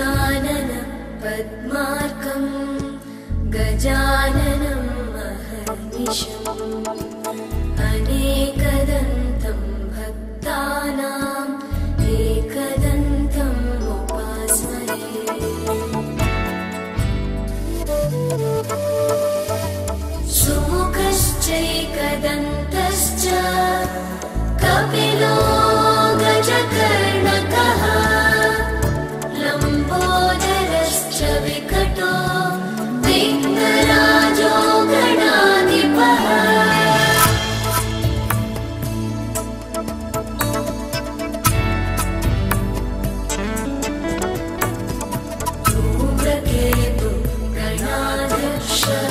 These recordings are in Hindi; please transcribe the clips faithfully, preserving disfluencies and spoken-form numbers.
गजानन पद्मार्कं गजाननं महर्निशम् अनेकदन्तं भक्तानाम् एकदन्तम् उपास्महे। सुमुखश्चैकदन्तश्च कपिलो गजकर्णकः लम्बोदरश्च विकटो विघ्नराजो गणाधिपः। धूम्रकेतु गणाध्यक्षः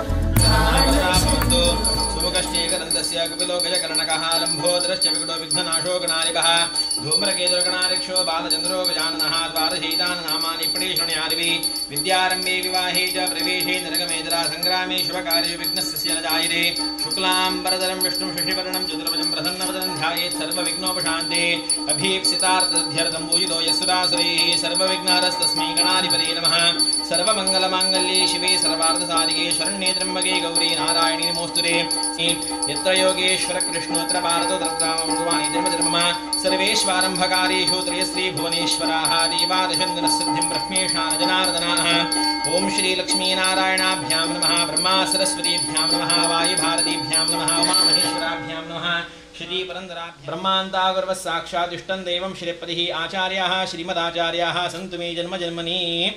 सुमुखश्चैकदन्तस्य कपिलो गजकर्णकः लम्बोदरश्च विकटो विघ्ननाशो गणाधिपः। धूम्रकेतुर्गणाध्यक्षो बालचन्द्रो गजाननः द्वादशैतानि नामानि पठेषुण्यादिभिः। विद्यारम्भे विवाहे च प्रवेशे नरकमेतरा संग्रामे शुभकार्ये विघ्नस्य न जायते। शुक्लाम्बरधरं विष्णुं शशिवर्णं चतुर्भुजं प्रसन्नवदनं ध्यायेत् सर्वविघ्नोपशान्ते। अभीप्सितार्थसिद्ध्यर्थं पूजितो यस्सुरासुरैः सर्वविघ्नहरस्तस्मै गणाधिपते नमः। सर्वमङ्गलमाङ्गल्ये शिवे सर्वार्थसाधिके शरण्ये त्र्यम्बके गौरी नारायणी नमोस्तुते। यत्र योगेश्वर कृष्णोत्र पार्थो भगवान् धर्मधर्मः सर्वेष्वारम्भकारेषु त्रयश्री भुवनेश्वराः देवादशन्दनसिद्धिं ब्रह्मेशान जनार्दनाः। ओम श्री लक्ष्मीनारायणाभ्यां नमः। ब्रह्मा सरस्वतीभ्यां नमः। वायुभारतीभ्यां नमः। उमामहेश्वराभ्यां नमः। श्री परंदरा ब्रह्मांतागुर्वः साक्षात् इष्टं देवं श्रीपतिः आचार्याः श्रीमदाचार्याः सन्तु मे जन्म जन्मनि।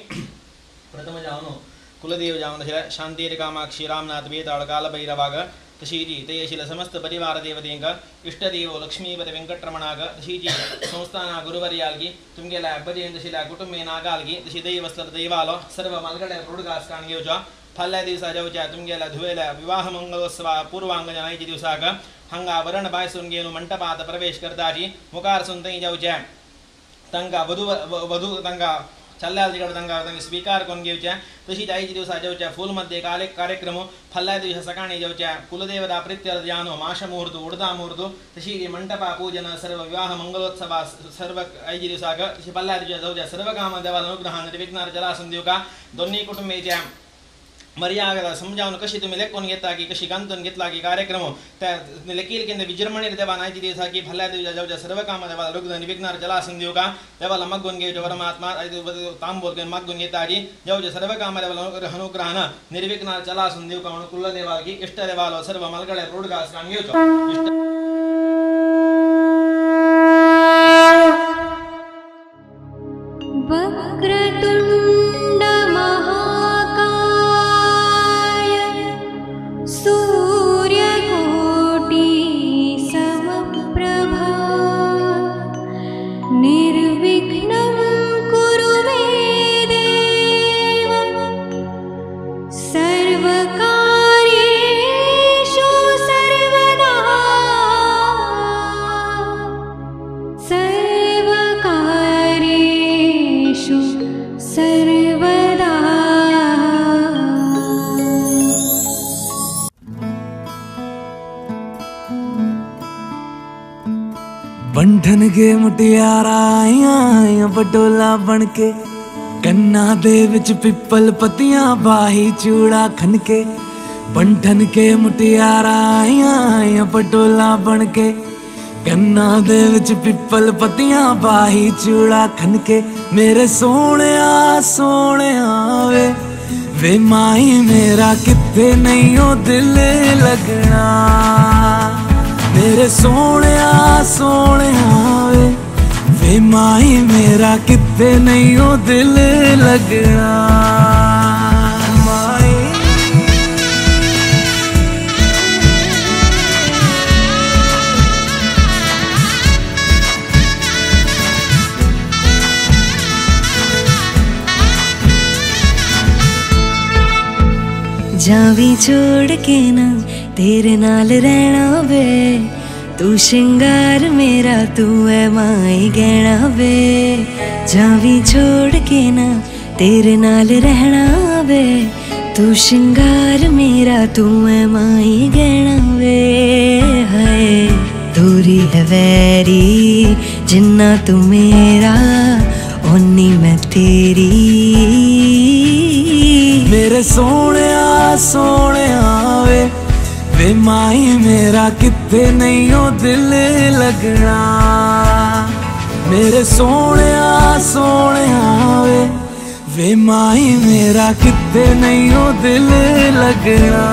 प्रथम जावनो कुलदेव जावन शांति कामाक्षी रामनाथ वेताड़ काल भैरवाग तशीजी तयशील समस्त परिवार देवतेंग इष्टदेव लक्ष्मीपति वेंकटरमणाग तशीजी संस्थान गुरुवर्याल्गी तुमगेला अब्बजेंदशिला कुटुंबेनागाल्गी तशी दैवस्तर दैवालो सर्व मलगडे प्रोडकास्कांगे जो फल्ल्या दिवस जाऊच्या तुमगेला धुवेला विवाह मंगलोत्सव पूर्वांग जनायची दिवसाग हंगा वरण बायसून घेऊन मंटपात प्रवेश करताची मुखार सुनतई जाऊच्या तंगा वधू वधू तंगा चल्ल्याल तिकड तंगा तंग स्वीकार करून घेवच्या तशी आयची दिवसा जेवच्या फूल मध्ये काले कार्यक्रम फल्ल्या दिवसा सकाळी जेवच्या कुलदेवता प्रीत्यर्थ जानो माश मुहूर्त उडदा मुहूर्त तशी मंटपा पूजन सर्व विवाह मंगलोत्सव सर्व आयची दिवसाक तशी फल्ल्या दिवसा जाऊच्या सर्व काम देवाला अनुग्रह निर्विघ्न जलासन देऊ का दोन्ही कुटुंबीच्या मर्यादा समजावून कशी तुम्ही लेखून घेता की कशी गांतून घेतला की कार्यक्रम त्या लेखील केंद्र विजृंभणे देवा नायची दिवसा की फल्ल्या दिवसा जाऊच्या सर्व काम देवाला रुग्ण निर्विघ्न जलासन देऊ का देवाला मग्गून घेऊ परमात्मा तांबोल घेऊन मग्गून घेता जाऊच्या सर्व काम देवाला अनुग्रहण निर्विघ्न जलासन देऊ का म्हणून कुल देवाला की इष्ट देवाला सर्व मलगडे रोडगास घेऊचो। वक्रतुंड महाकाय सूर्यकोटि समप्रभा निर्विघ्नं कुरु मे देव सर्वकार्येषु सर्वदा सर्वकार्येषु सर्वदा। बंधन के मुटियारा आइया बटोला बनके कन्ना दे विच पिपल पतियां बाही चूड़ा खनके। बंधन के मुटियारा आइया बटोला बनके कन्ना दे विच पिपल पतियां बाही चूड़ा खनके। मेरे सोने सोने वे वे माई मेरा किथे नहीं हो दिल लगना। मेरे सोने सोने वे वे माई मेरा किथे नहीं हो दिल लगना। जावी छोड़ के ना तेरे नाल रहना वे तू श्रृंगार मेरा तू है माई गहना वे। जावी छोड़ के ना तेरे नाल रहना वे तू श्रृंगार मेरा तू है माई गहना वे। हाय दूरी है वैरी जिन्ना तू मेरा होनी मैं तेरी। मेरे सोने सोने वे वे माही मेरा कितने नहीं हो दिल लगना। मेरे सोने सोने वे वे माही मेरा कितने नहीं हो दिल लगना।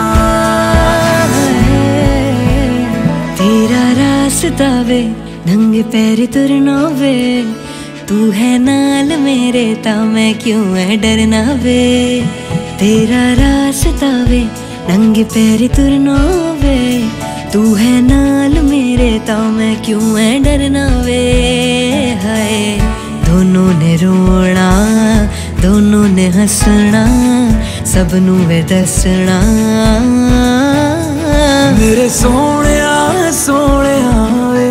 तेरा रास्ता वे नंगे पैर तुरना वे, तू है नाल मेरे ता मैं क्यों है डरना वे। तेरा रास्ता वे नंगे पैर तुरना वे, तू है नाल मेरे ता मैं क्यों है डरना वे। हाय दोनों ने रोना दोनों ने हंसना, सबनू वे दसना। मेरे सोने सोने वे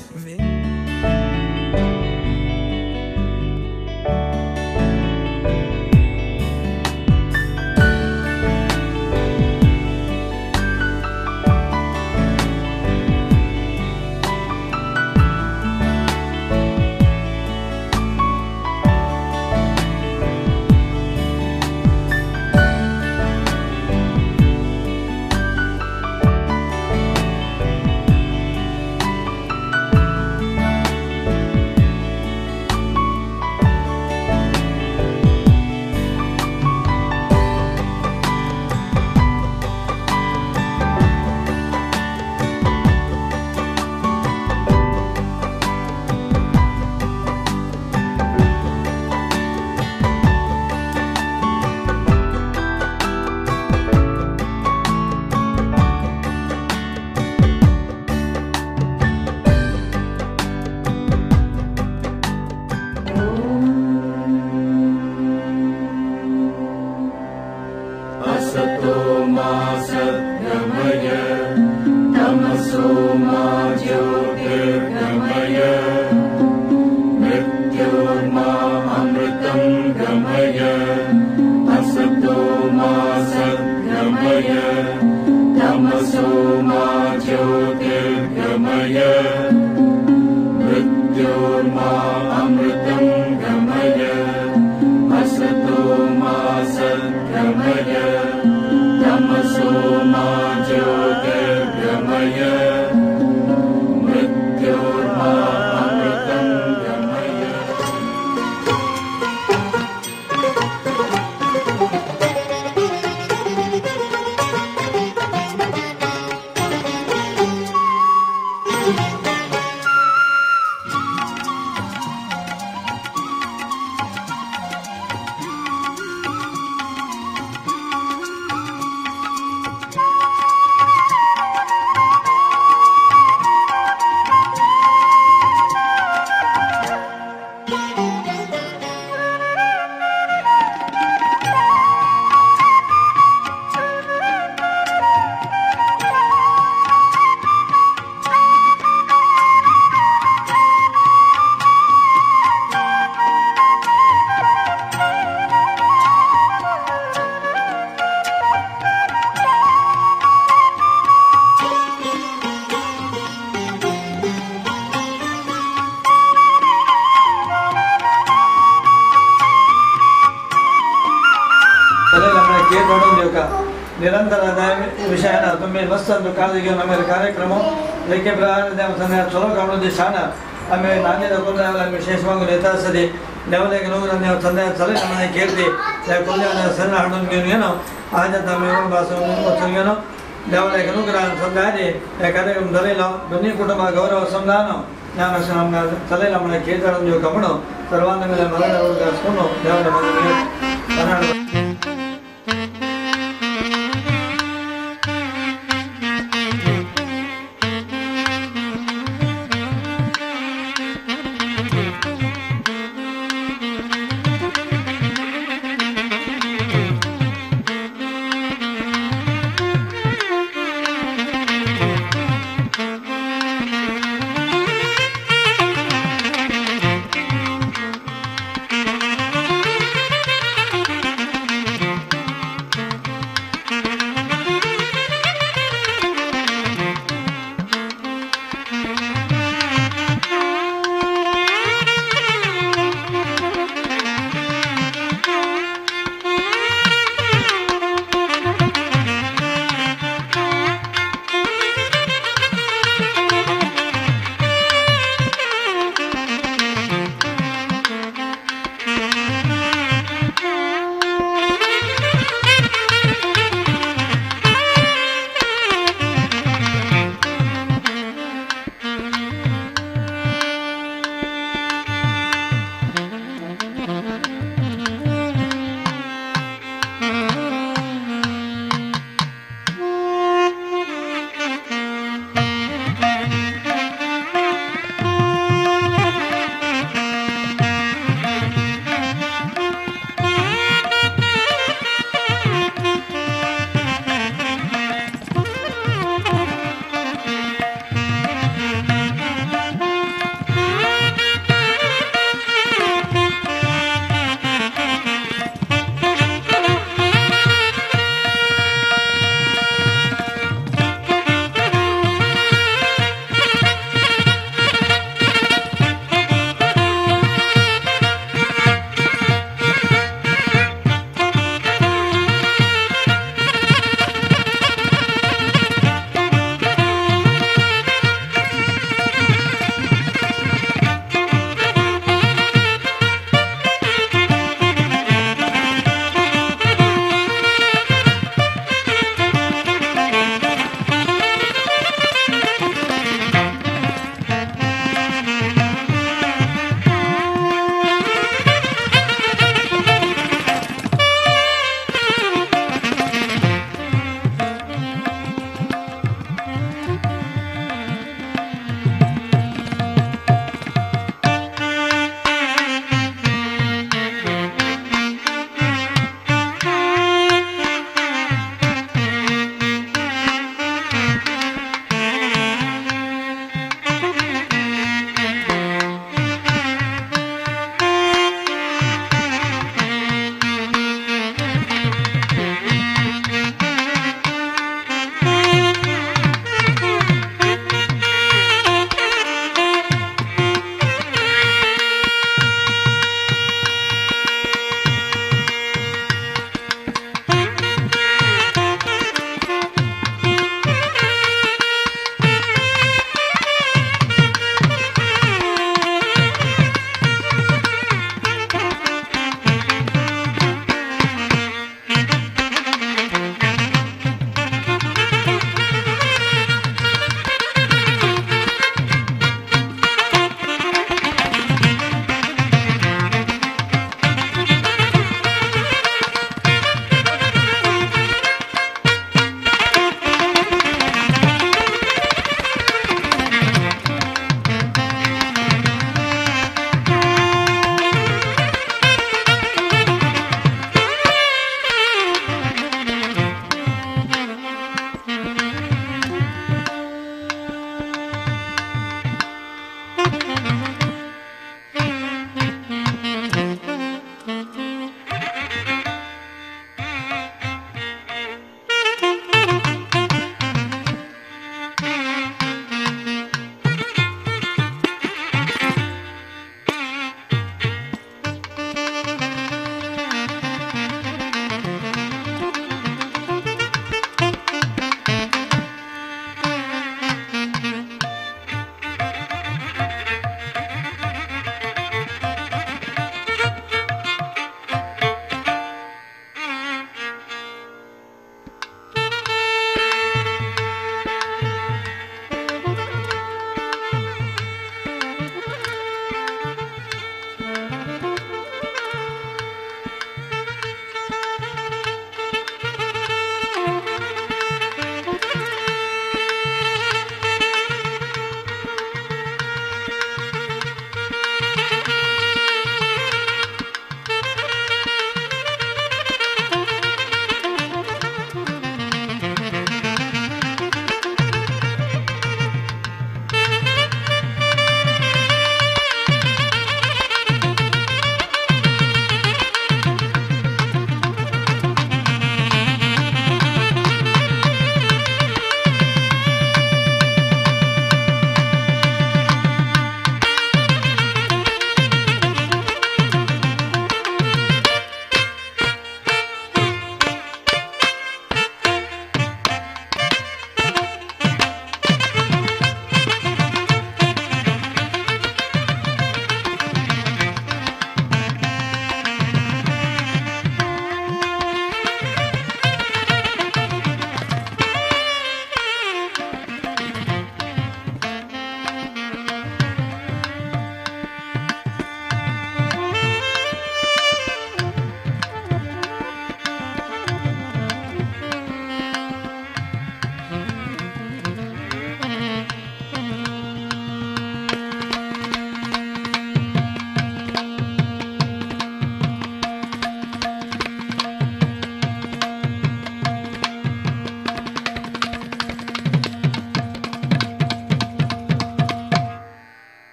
ನಿರಂತರ ವಿಷಯನ ತುಂಬ ಮಸ್ತ್ ಕಾಲಿಗೆ ನಮ್ಮ ಕಾರ್ಯಕ್ರಮ ಏಕೆ ಪ್ರಾರಂಭ ಚಲೋ ಕಾಣೋದು ಶಾಣ ಆಮೇಲೆ ನಾನೇ ತಗೊಂಡ ವಿಶೇಷವಾಗಿ ನೇತಾಸದಿ ನೆವಲೆಗೆ ನೋವು ನನ್ನ ತಂದೆ ಸಲ ನಮ್ಮನೆ ಕೇಳ್ತಿ ಕೊಂಡೆ ಸಣ್ಣ ಹಣ್ಣು ಏನೋ ಆಜ ತಮ್ಮ ಭಾಷೆನೋ ನೆವಲೆಗೆ ನುಗ್ರ ಸಂದಾದಿ ಕಾರ್ಯಕ್ರಮ ಧರಿಲ್ಲ ಬನ್ನಿ ಕುಟುಂಬ ಗೌರವ ಸಂಧಾನ ನಾನು ನಮ್ಮ ಸಲಹೆ ನಮ್ಮನೆ ಕೇಳ್ತಾಳ ನೀವು ಕಮಣು ಸರ್ವಾಂಗ ಮೇಲೆ ಮರಣ ಹುಡುಗಿಸ್ಕೊಂಡು ದೇವರ ಮನೆಗೆ ಕನ್ನಡ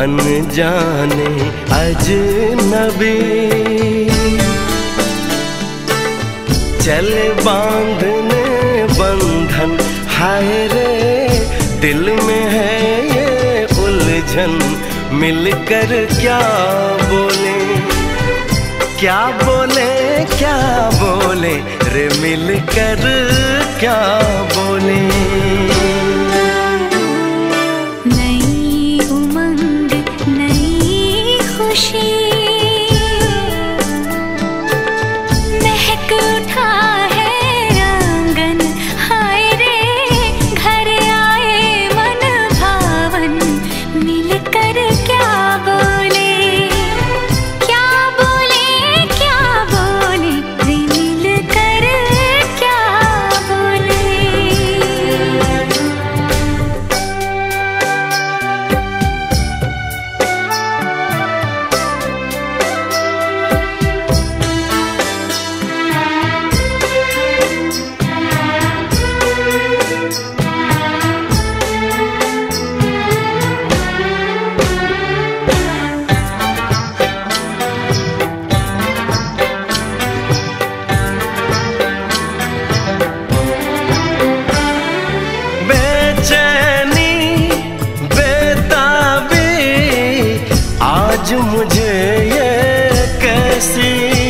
अनजाने अजनबी चले बांधने बंधन, हाय रे दिल में है ये उलझन, मिलकर क्या बोले क्या बोले क्या बोले रे मिलकर क्या बोले। नई उमंग नई खुशी महक उठा है आंगन, हाय रे घर आए मन भावन, मिलकर क्या बोले क्या बोले क्या बोले रे मिलकर क्या बोले। बेचैनी बेताबी आज मुझे ये कैसी,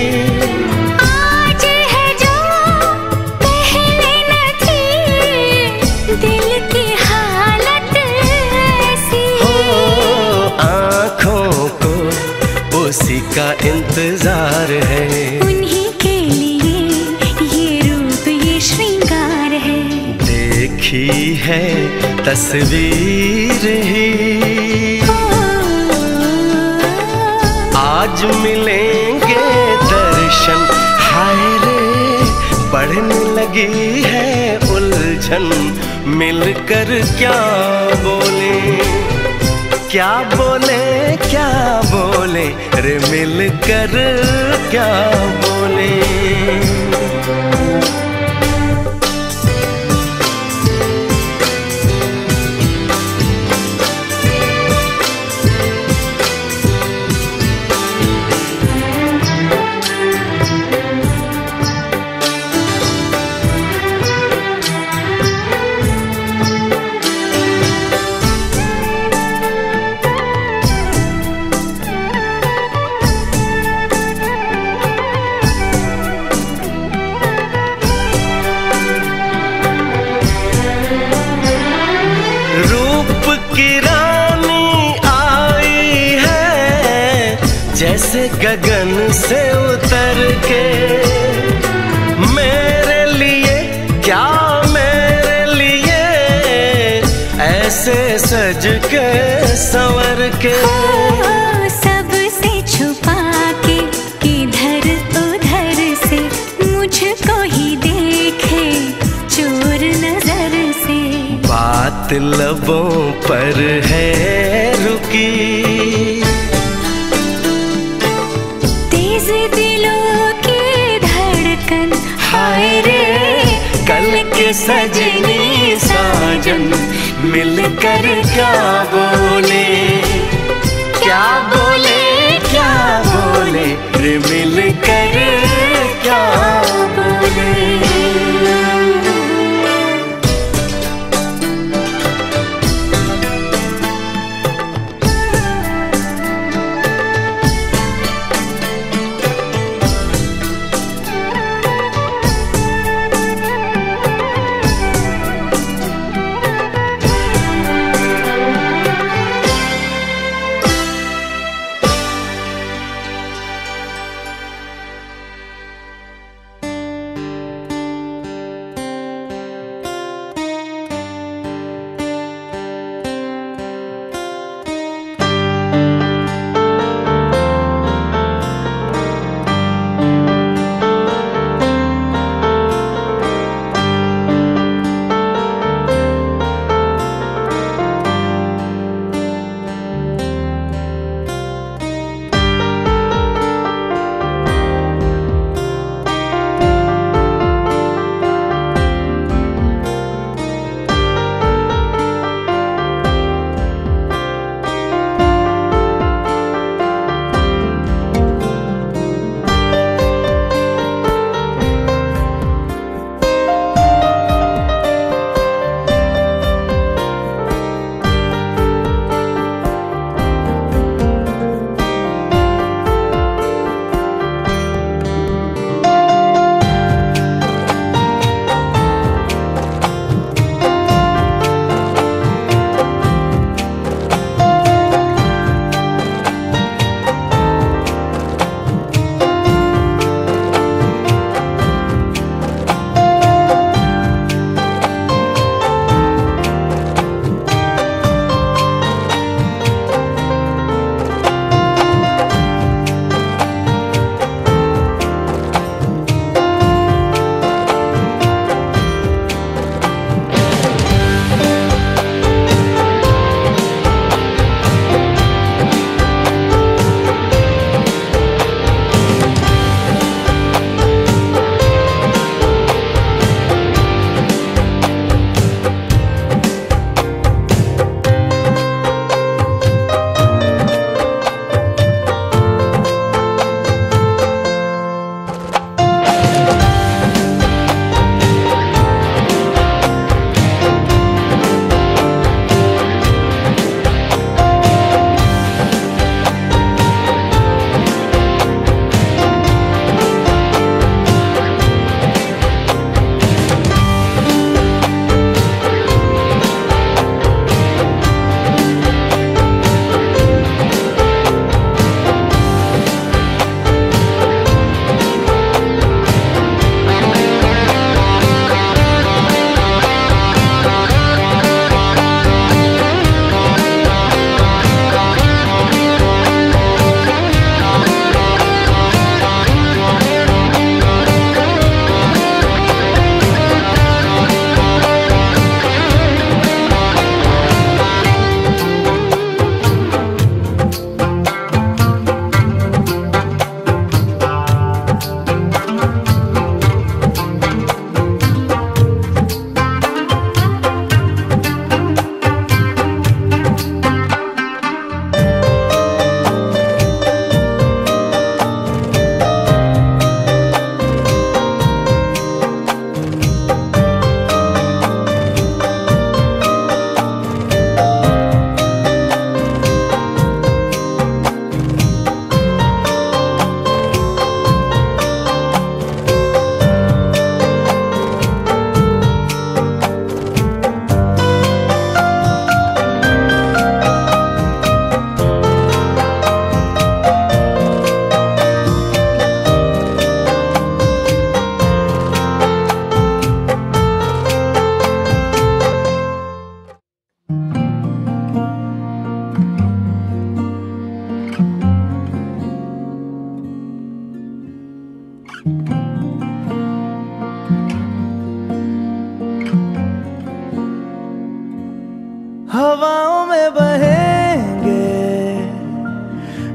आज है जो पहले न थी, दिल की हालत ऐसी। हो आँखों को उसी का इंतजार है, उन्हीं के लिए ये रूप ये श्रृंगार है। देखी है तस्वीर ही आज मिलेंगे दर्शन, हाय रे बढ़ने लगी है उलझन, मिलकर क्या बोले क्या बोले क्या बोले रे मिलकर क्या बोले। रूप की रानी आई है जैसे गगन से उतर के, मेरे लिए क्या मेरे लिए ऐसे सज के संवर के। ओ, सबसे छुपा के इधर उधर से मुझको ही देखे चोर नजर से, बात लबों पर है रुकी, तेज दिलों की धड़कन, हाय रे कल के सजनी साजन, मिलकर क्या बोले क्या बोले क्या बोले रे मिलकर क्या बोले।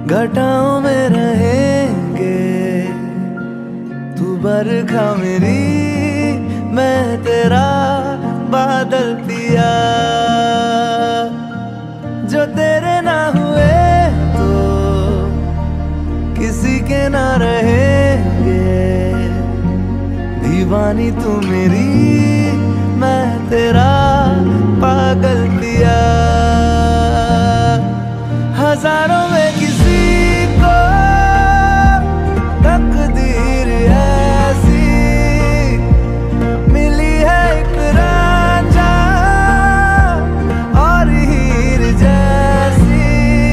घटाओं में रहेंगे, तू बरखा मेरी मैं तेरा बादल पिया। जो तेरे ना हुए तो किसी के ना रहेंगे, दीवानी तू मेरी मैं तेरा पागल पिया। हजारों में किसी को तकदीर ऐसी मिली है, एक रांझा और हीर जैसी।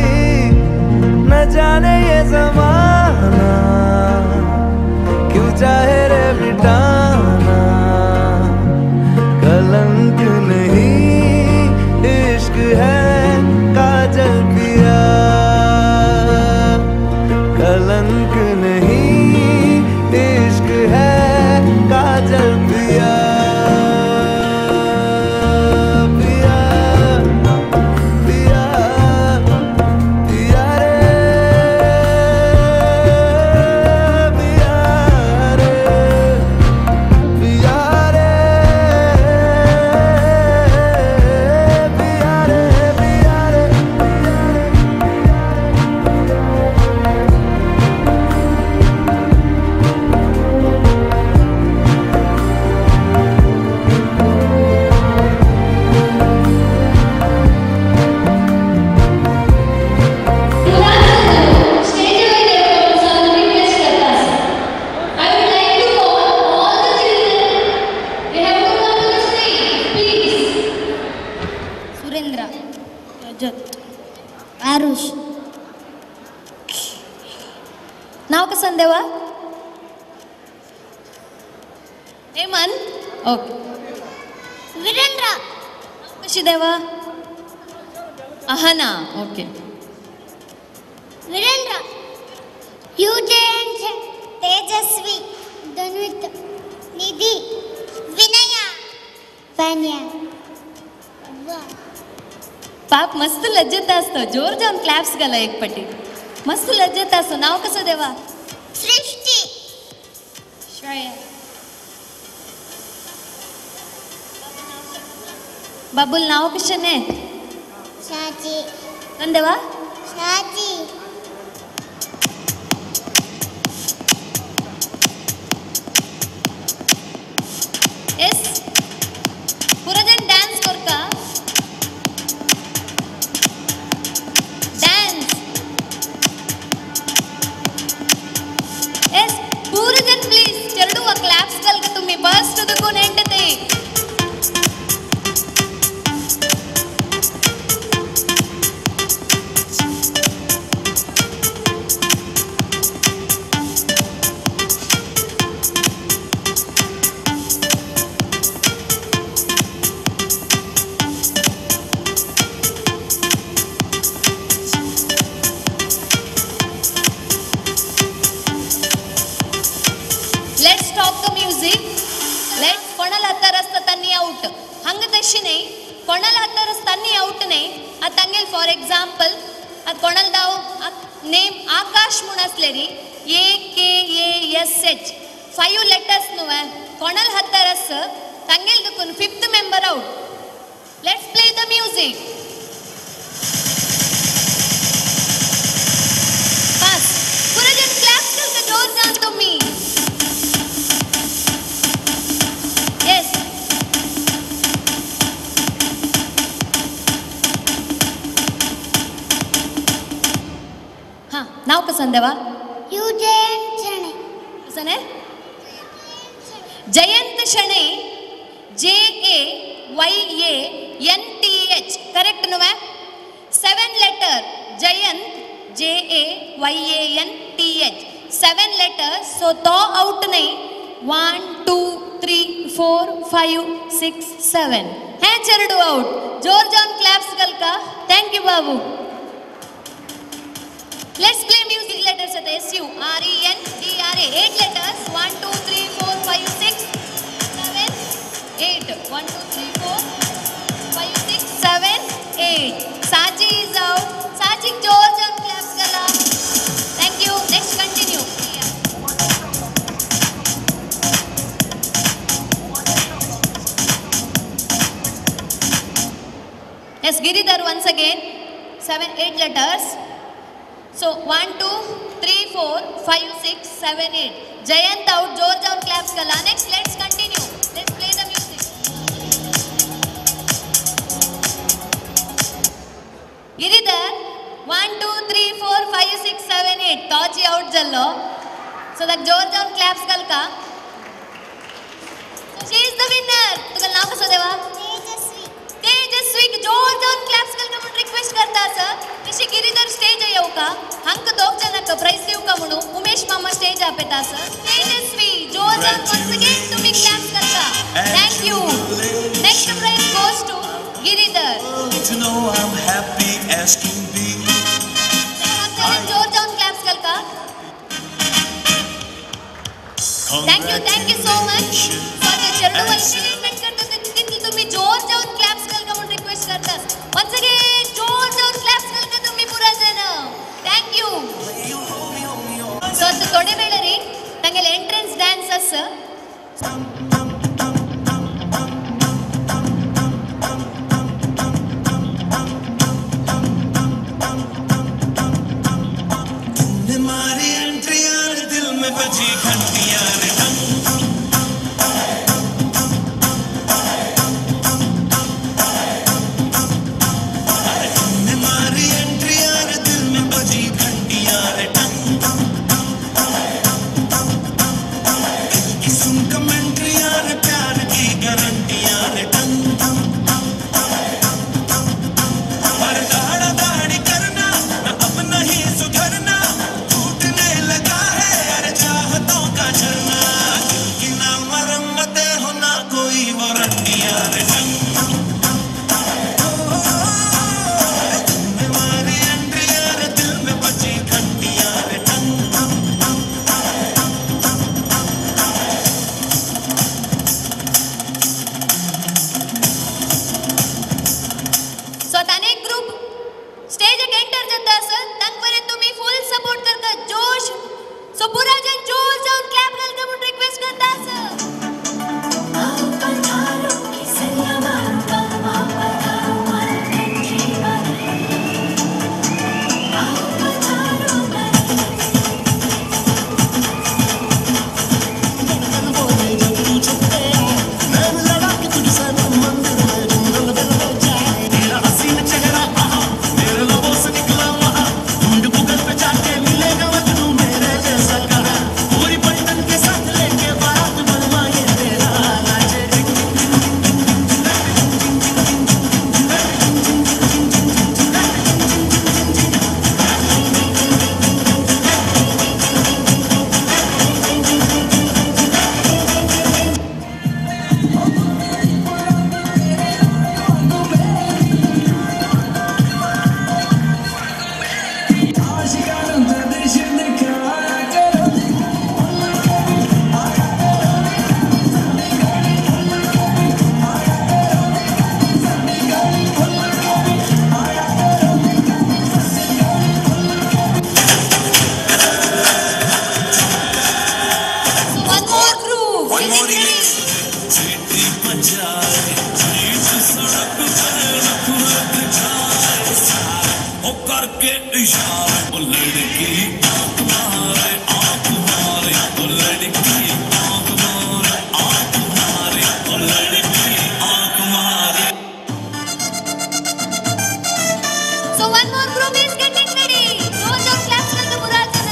न जाने ये ज़माना क्यों चाहे रे मिटाना, कलंक नहीं इश्क है काजल पिया। कलंक नहीं इश्क है काजल पिया। पिया पिया पिया रे, पिया रे, पिया रे, पिया रे, पिया रे। सुरेंद्र, रजत, आरुष. नाव कसं देवा? हेमंत. ओके. वीरेंद्र. कशी देवा? अहना. ओके. वीरेंद्र, युजयंत, तेजस्वी, धन्वित, निधि, विनया, वान्या. पाप मस्त लज्जत असतं. जोर जाऊन क्लॅप्स घाला एक पटी. मस्त लज्जत असतं. नाव कसं देवा? सृष्टी, श्रेया. बाबुल नाव कशा ने? शाची, कोण देवा? शाची. एस पुराजन डान्स कर का? डान्स. एस पुराजन प्लीज चरडू व क्लॅप्स कल का तुम्ही बस टू द कोण एंड ते. Let's stop the music. Let's कोणाला आता रस्ता तन्नी आउट. हंग तशीने कोणाला आता रस्ता तन्नी आउट ने आ तंगेल फॉर एग्जांपल आ कोणाला दाव नेम आकाश म्हणून असलेली A K A S H five letters नुवे कोणाला हत्ता रस तंगेल दुकुन fifth member out. Let's play the music. Fast. पुराजन claps कर के जोर जान तुम्ही. Yes. हाँ नाव कसं देवा? युजयंत शणे. कसं आहे? Jayant Shane. J A Y A N T H correct नुवे? Seven letter Jayant J A Y A N T H seven letter. So तो आउट नाही. One two three four five six seven है चरडू आउट. जोर जाऊन क्लॅप्स कल का? थँक यू बाबू. Let's play music letters at S U R E N D R A. eight letters. one two three four five six seven eight. one two three four five six seven eight. Sachi is out. Sachi जोर जाऊन क्लॅप्स कला. Yes, Giridhar once again. Seven, eight letters. So one, two, three, four, five, six, seven, eight. Jayant out. George out. Claps kala. Next, let's continue. Let's play the music. Giridhar. One, two, three, four, five, six, seven, eight. Toji out jallo. So that George out. Claps kalka. So she is the winner. तुगल नाम कसं देवा? तेजस्वी तेजस्वी जोर जाऊन क्लॅप्स करता म्हणून रिक्वेस्ट करता सर तशी गिरीधर स्टेज येऊ का हंक दोग जनक प्राइस देऊ का म्हणून उमेश मामा स्टेज आपेता सर तेजस्वी जोर जाऊन once again तुम्ही क्लॅप्स करता thank you next price goes to Giridhar To know I'm happy as can be. जोर जाऊन क्लॅप्स करता thank you thank you so much for the चरणवल सेलिब्रेट करता तिथे तुम्ही जोर जाऊन क्लॅप्स करता म्हणून रिक्वेस्ट करता once again जोर जाऊन क्लॅप्स करता तुम्ही पुरा जण थँक यू सो आता थोडे वेळ री तंगेल एंट्रन्स डान्स अस तुम्हारी एंट्री यार दिल में बजी घंटियां रे टंग तुम्हारी एंट्री यार दिल में बजी घंटियां रे टंग की सुन कमेंट्री यार प्यार की गारंटियां रे टंग पर दाड़ा दाड़ी करना न अपना ही सुधरना टूटने लगा है यार चाहतों का झरना दिल की ना मरम्मत हो ना कोई वारंटियां रे टंग तुम्हारी एंट्री यार दिल में बची घंटियां रे टंग सो आता अनेक ग्रुप स्टेज एक एंटर जाता सर तंगपर्यंत तुम्ही फुल सपोर्ट करता जोश सो पुरा जण जोर जाऊन क्लॅप घालता म्हणून रिक्वेस्ट करता सर तेरा हसीन चेहरा आहा मेरे लबों से निकला वहा ढूंढ गूगल पे जाके मिलेगा मजनू मेरे जैसा कहा पूरी पलटन के साथ लेके बारात बनवाए तेरा नाचे So one more group. Getting ready. चीटी बजाए जीत सड़क पे लपक जाए ओ करके इशारे ओ लड़की आंख मारे आंख मारे ओ लड़की आंख मारे आंख मारे ओ लड़की आंख मारे So one more group is getting ready. जोर जाऊन क्लॅप्स करता पुरा जण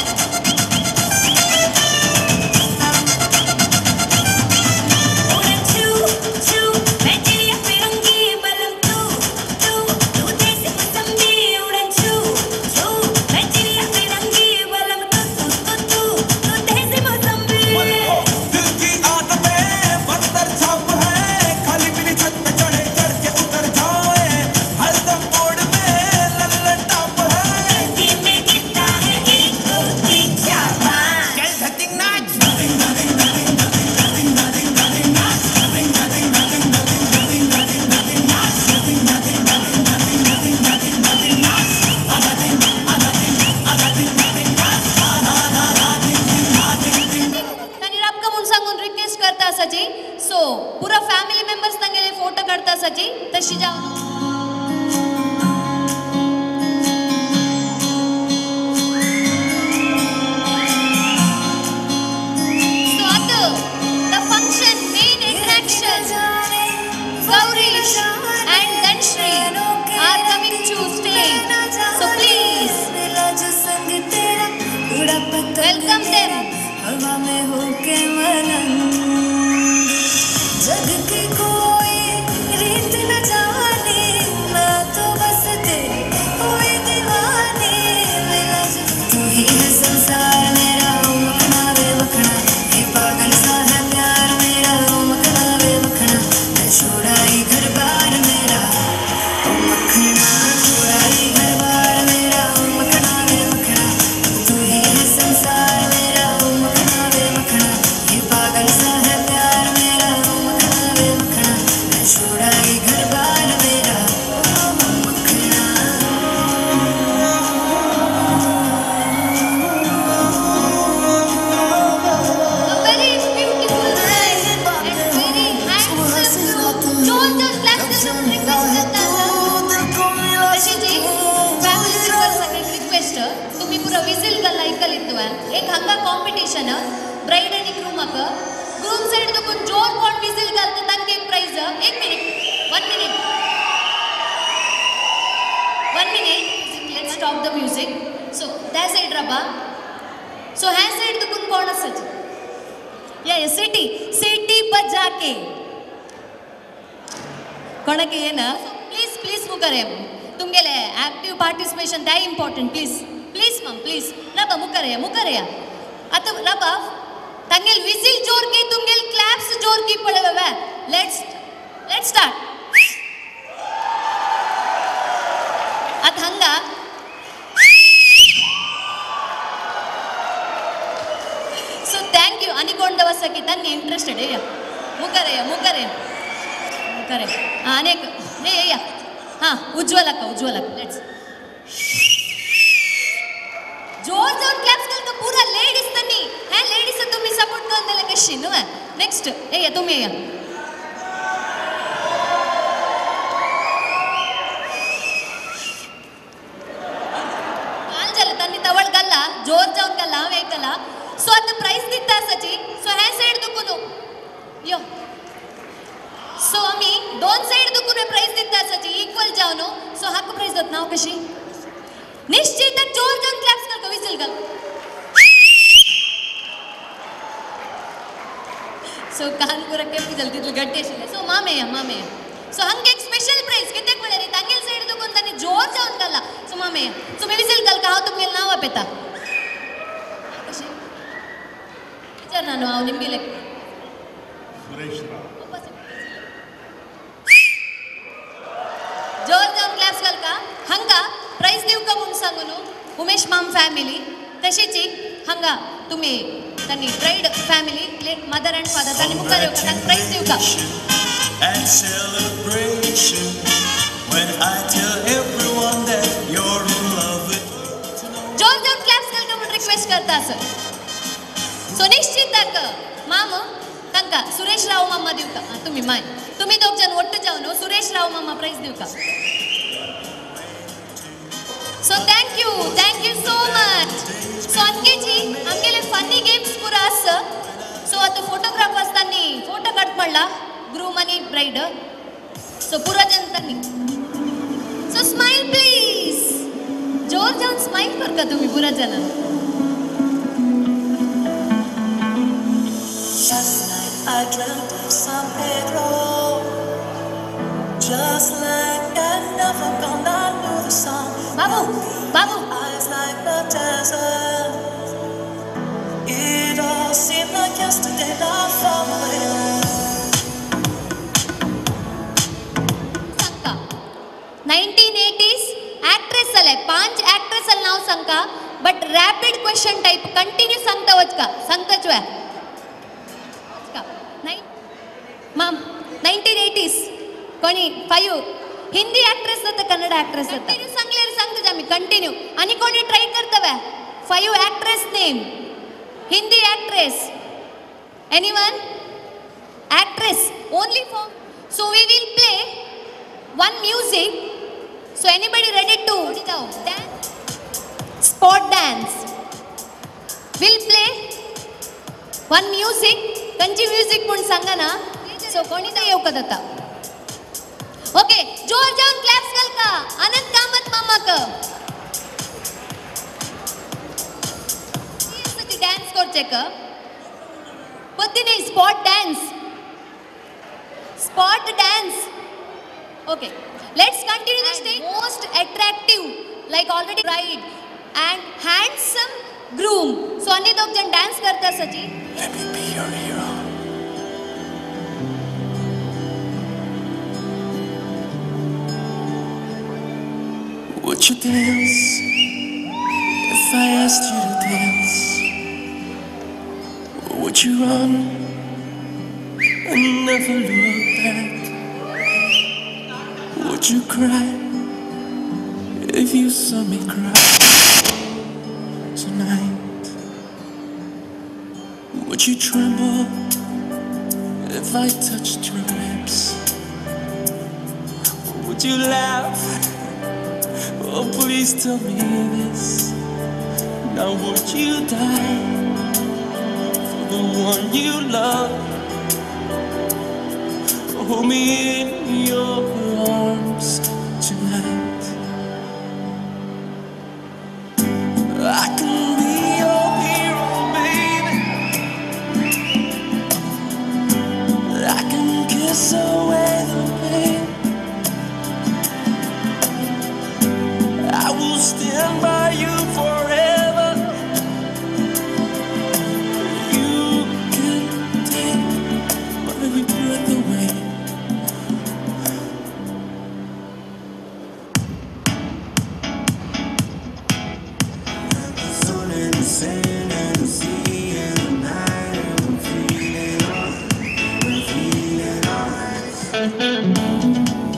दिल की आदतें बंदर छाप है खाली पीली छत पे चढ़े चढ़ के उतर जाए हर दम मोड़ में लल्लन टॉप है चल धतिंग नाच त्यांनी रापका म्हणून सांगून रिक्वेस्ट करता असाची सो पुरा फॅमिली मेंबर्स तंगेले फोटो काढता असाची तशी जाऊन कॉम्पिटिशन ब्राइड आणि ग्रूमक ग्रूम साइड दुकून जोर कोण विजिल घालता तांकां एक प्राइज एक minute one minute one minute let's stop the music so त्या साइड राबा सो ह्या साइड दुकून कोण आसात या सिटी सिटी बजा के कोणाक येना प्लीज प्लीज मुखार ये तुमगेले एक्टिव पार्टिसिपेशन त्या इम्पॉर्टंट प्लीज प्लीज मम प्लीज राबा मुखार या मुखार या आता राबा तंगेल विजिल जोर की तुमगेल क्लैप्स जोर की पड़े हुए लेट्स लेट्स स्टार्ट अत हंगा सो थैंक यू आणि कोण दवस की तन्नी इंटरेस्टेड है या मुकरे या मुकरे मुकरे हां अनेक हे या हां उज्ज्वलक उज्ज्वलक लेट्स जोर जोर क्लैप्स कल का पूरा लेडीज तन्नी है लेडीज से तुम्ही सपोर्ट कर देले कशी नो है नेक्स्ट ए या तुम्ही या काल झालं तन्नी तवळ गल्ला जोर जाऊन गल्ला वेकला सो आता प्राइस दिता सची सो है साइड दुकुनो यो सो आम्ही दोन साइड दुकुनो प्राइस दिता सची इक्वल जावनो सो हक्क प्राइस दत नाव कशी निश्चित जोर जाऊन क्लॅप्स कर विजिल घाल सो कानपुर के जल्दी जल्दी गट्टे आशिल्ले सो मामे या मामे या सो हंग एक स्पेशल प्राइज कितेक म्हळ्यार तांगेल साइड दुकून तांणी जोर जावन घाला सो मामे या तुमी विजिल घाल का हांव तुमगेलें नांव आपयता कशें विचार ना न्हू हांव निंबिले सुरेश राव जोर जावन क्लॅप्स घाल का हंगा प्राइज दिवका म्हणून सांगू न्हू उमेश माम फॅमिली तशीच हंगा तुम्ही तांणी bride family mother and father तांणी मुखार येवका तांकां प्राइज दिवका And celebration when I tell everyone that you're in love with जोर जोर क्लॅप्स घाल का म्हणून रिक्वेस्ट करता सर सो निश्चित माम तांकां सुरेश राव मामा दिवका तुम्ही माय तुम्ही दोग जण ಒಟ್ಟು जावन सुरेश राव मामा प्राइज दिवका so thank you thank you so much so अनके जी आमगेले फनी गेम्स पुरा आस सो आता फोटोग्राफर्स तांणी फोटो काढ पडला ग्रूम आणि ब्राइड सो पुरा जन तांणी सो स्माइल प्लीज जोर जाऊन स्माइल कर का तुम्ही पुरा जन Last night I dreamt of San Pedro just like I never gonna know the song बाबू बाबू eyes like the desert. It all seemed like yesterday, not far away. सांगता नाइनटीन एटीज एक्ट्रेस अले पांच एक्ट्रेस अल नाव सांगता but rapid question type continue सांगता वचका सांगताच वे माम नाइनटीन एटीज कोणी फाइव हिंदी एक्ट्रेस जाता कन्नड एक्ट्रेस जाता कंटिन्यू सांगल्यार सांगता आमी कंटिन्यू आणि कोणी ट्राय करतवे five actress name Hindi actress anyone actress only for so we will play one music so anybody ready to dance spot dance will play one music कंची म्यूजिक म्हणून सांगा ना सो कोणी तर येऊ का जाता ओके जोर जाऊन क्लॅप्स घाल का अनंत कामत मामाक डान्स करचे का पत्तीने spot dance spot dance okay let's continue the stage most attractive like already bride and handsome groom so अन्य दोग जण डान्स करता सची Let me be your hero. Would you dance if I asked you to dance? Or would you run and never look back? Would you cry if you saw me cry tonight? Would you tremble if I touched your lips? Or would you laugh? Oh, please tell me this. Now would you die the one you love. Hold me in your arms tonight. I can be your hero, baby. I can kiss away the pain. I will stand by you forever. You can take my every breath away. The sun and the sand and the sea and the night, and I'm feeling alright, I'm feeling alright.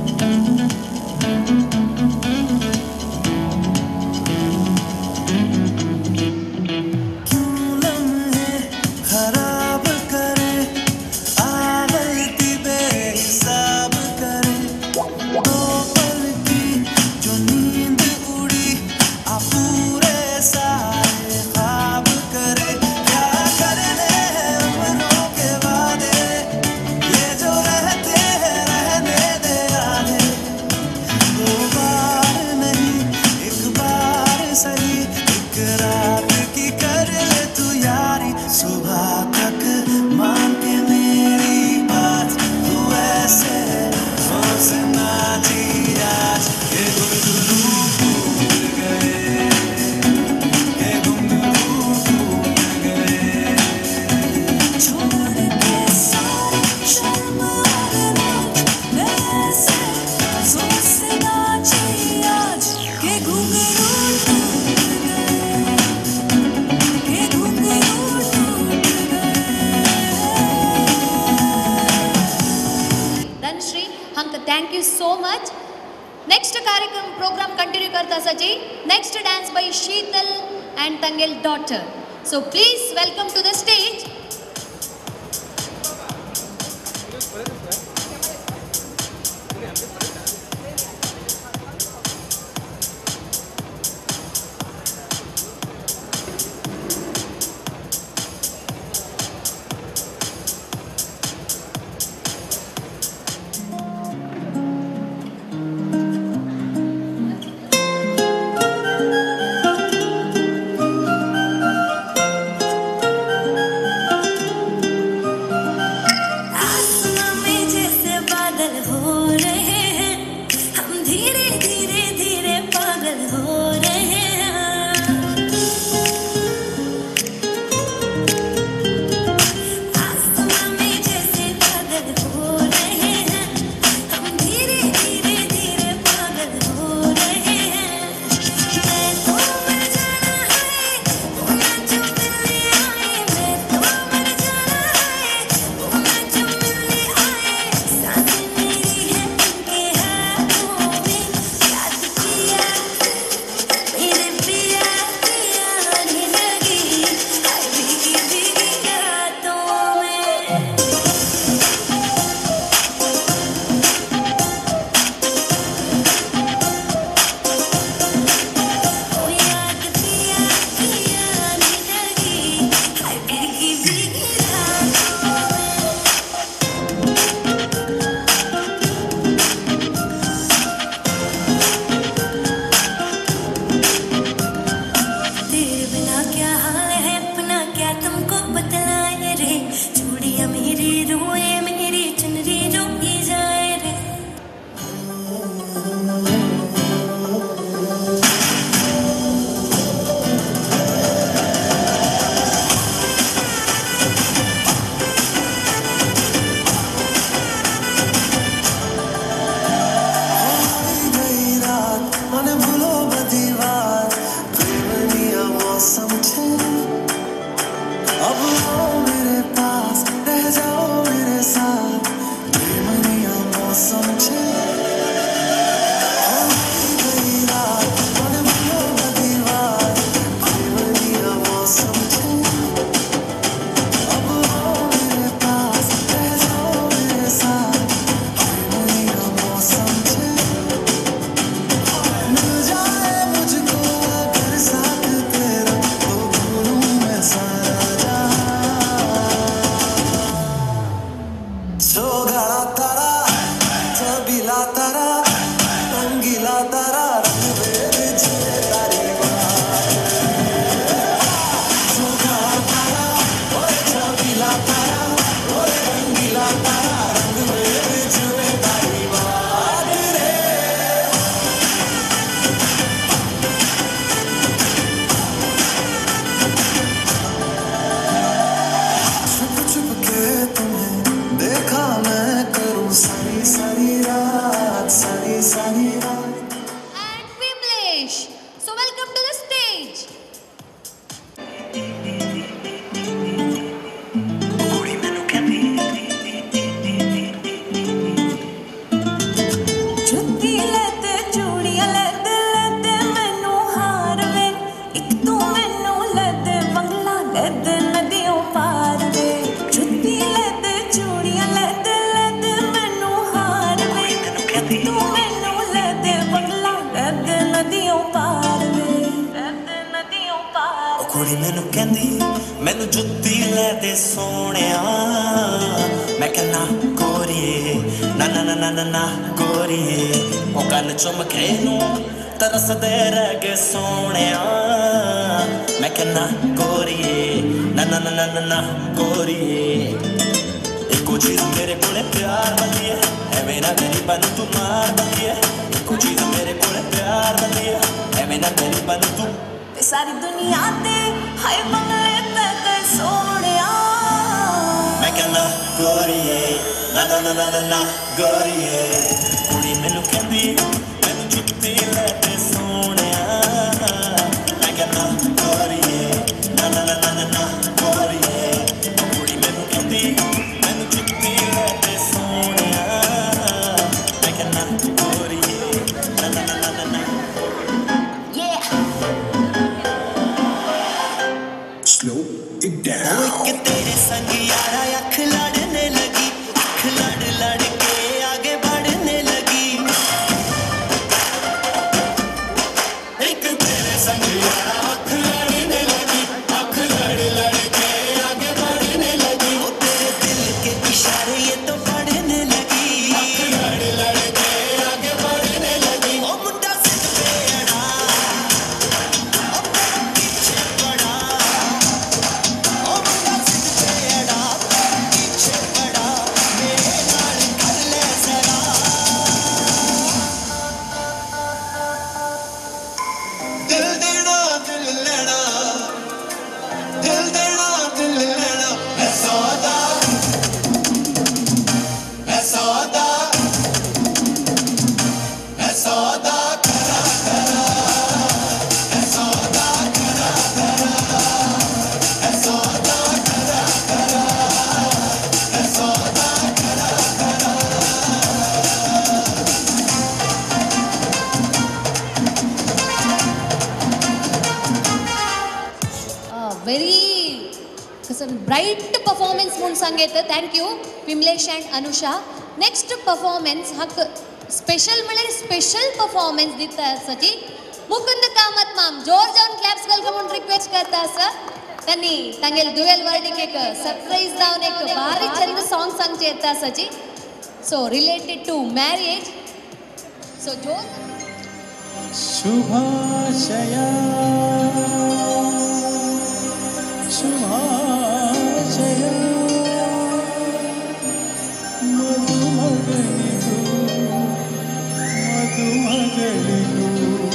क्यों लम्हे खराब करे, आदती बेहिसाब करे, दो पल की जो नींद उड़ी, आ पूरे सारे ख्वाब करे। क्या करने हैं अपनों के वादे, ये जो रहते हैं रहने दे आधे। दो बार नहीं एक बार सही, एक रात की कर ले तू यारी। सुबह तक मान के मेरी बात, तू ऐसे सोच ना जी आज। ये घुंघरू टूट गए, ये घुंघरू टूट गए। छोड़ के सारी शर्म और लाज, ऐसे सोच ना जी आज। के घुंघरू टूट गए, के घुंघरू टूट गए। धनश्री हंक thank you so much. Next कार्यक्रम प्रोग्राम कंटिन्यू करता सजी. Next dance by Sheetal and तंगेल daughter. So please welcome to the stage. I तारा रंगीला तारा रंग में जिए तारी बात सुगा तारा ओए चौकीला तारा ओए रंगीला तारा रंग में जिए तारी बात रे छुप छुप के तुम्हें देखा मैं करूं सारी सारी रात सारी सारी रात And Vimlesh. So welcome to the stage. जुत्ती लेते चूड़ियां लेते लेते मैनू हार वे एक तू मैनू लेते बंगला लेते नदियों पार वे जुत्ती लेते चूड़ियां लेते लेते मैनू हार वे एक तू मैनू लेते बंगला लेते नदियों पार वे लेते नदियों पार ओ कुड़ी मैनू कहंदी मैनू जुत्ती ले दे सोहणिया मैं कहना गोरीए ना ना ना ना ना ना गोरीए ओ कन चुम के नू तरसदे रह गए सोहणिया मैं कहना गोरीए ना ना ना ना ना ना गोरीए इको चीज मेरे कोले प्यार बंदी है एवें ना गरीबां नू तू मार बंदी है इको चीज मेरे कोले प्यार बंदी है एवें ना गरीबां नू तू ते सारी दुनिया ते हाय बंगले ते ते सोहणिया मैं कहना गोरीए ना ना ना ना ना ना गोरीए कुड़ी मैनू कहंदी मैनू जुत्ती ले दे सोहणिया मैं कहना गोरीए ना ना ना ना ना ना गोरीए कुड़ी मैनू कहंदी मैनू जुत्ती ले दे सोहणिया मैं कहना गोरीए ना ना ना ना ना yeah slow it down ओए कि तेरे संग यारा अख लड़ने लगी अख लड़ लड़ के आगे बढ़ने लगी एक तेरे संग यारा अख लड़ने लगी अख लड़ लड़ के आगे बढ़ने लगी ओ तेरे दिल के इशारे ये तो पढ़ने लगी अख लड़ लड़ के आगे बढ़ने लगी ओ मुंडा सिद्ध पे अड़ा ओ मेरा पीछे पड़ा ओ मुंडा सिद्ध पे अड़ा पीछे पड़ा मेरे नाल कर ले जरा दिल देना दिल लेना दिल देना दिल लेना मैं सौदा मैं सौदा मैं सौदा करा करा मैं सौदा करा करा मैं सौदा करा करा मैं सौदा करा करा Uh, very कसं ब्राईट परफॉर्मन्स म्हणून सांगितलं. Thank you Vimlesh and Anusha. Next performance हा स्पेशल म्हळ्यार स्पेशल परफॉर्मन्स दिता आसाची मुकुंद कामत माम जोर जावन क्लॅप्स घालता म्हणून रिक्वेस्ट करता आसा. त्यांनी तांगेल दुवेल वर्डीक एक सरप्राईज जावन एक भारी छंद सॉंग सांगचे येता आसाची. So related to marriage. So जोर शुभाशया शुभाशया मधुमगलिगु मधुमगलिगु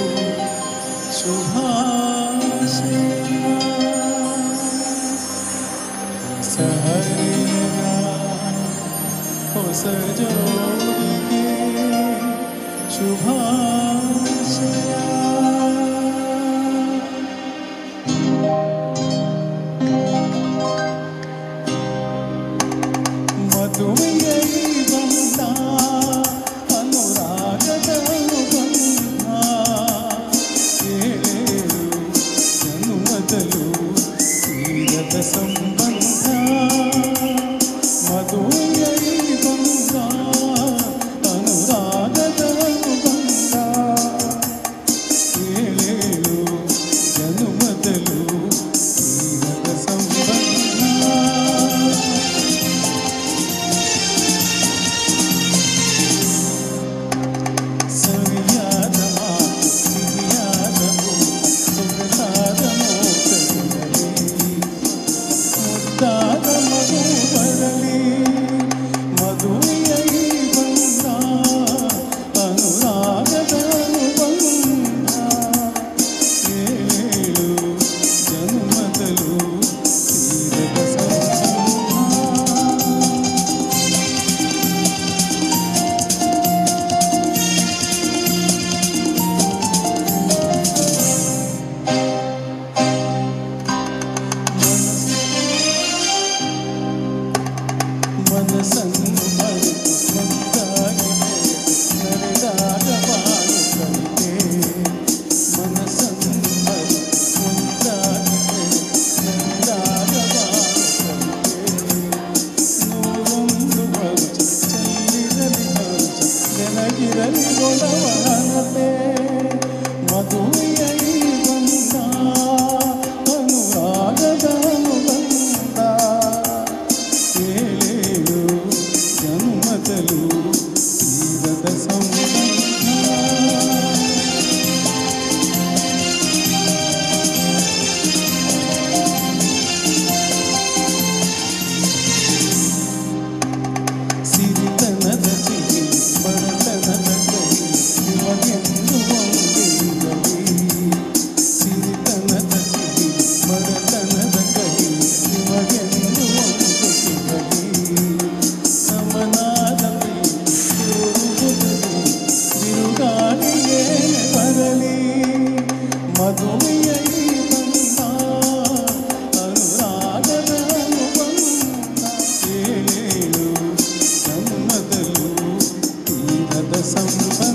शुभाशया सहरिया हो सजोगे शुभाशया ಮದುವೆಯೈ ಬಂದ ಅನುರಾಗದ ಬಂಧ ಏಳು ಜನುಮದಲು ತೀರದ ಸಂಬಂಧ ಮದುವೆಯೈ ಬಂದ ಅನುರಾಗದ ಬಂಧ गोलवनते मधुयई बंदा अनुरागदानु बंदा ಏಳು ಜನ್ಮದಲ್ಲೂ ತೀರದ ಸಂಬಂಧ ಸಿರಿತನದ ಸಿರಿ ಬಡತನದ ಕೈ ನಿಮಗೆಂದು ಒಂದೇ ಸಿರಿತನದ ಸಿರಿ ಬಡತನದ ಕೈ ನಿಮಗೆಂದು ಒಂದೇ ಸಮನಾದವೇ ತೋರುವುದರಿ ಬಿರುಗಾಳಿಯೇ ಬರಲಿ ಮಧುಮೆಯೈ ಬಂದ ಅನುರಾಗದ ಅನುಬಂಧ ಏಳು ಜನ್ಮದಲ್ಲೂ ತೀರದ ಸಂಬಂಧ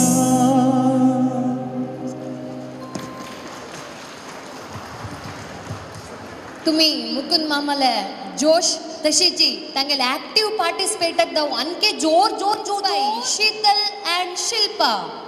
तुम्ही मुकुंद मामाला जोश तशीची तांगेले ऍक्टिव्ह पार्टिसिपेटक दाव अनके जोर जोर जोर बाई Sheetal and Shilpa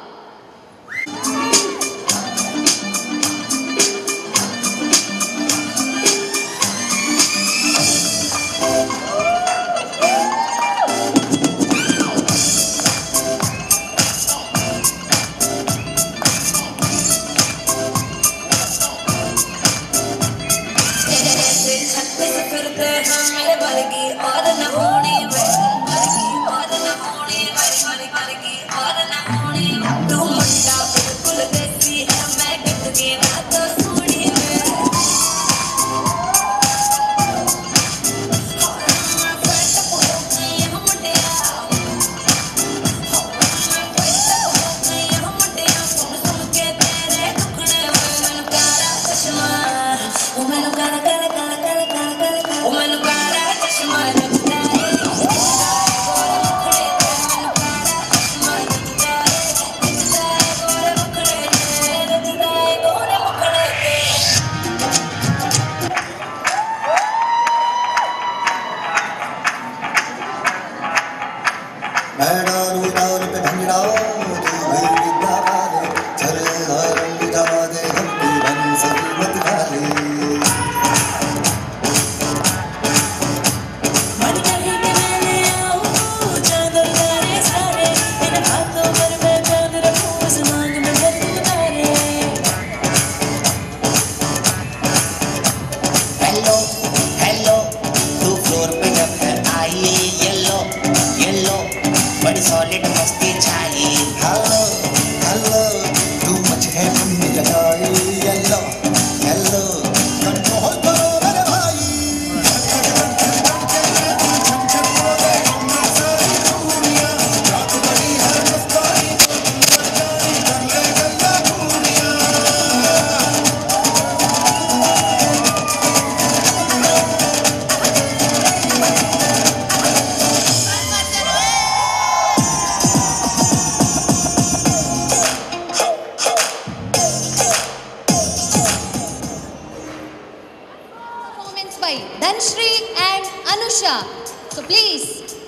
Dhanshri and Anusha. So please,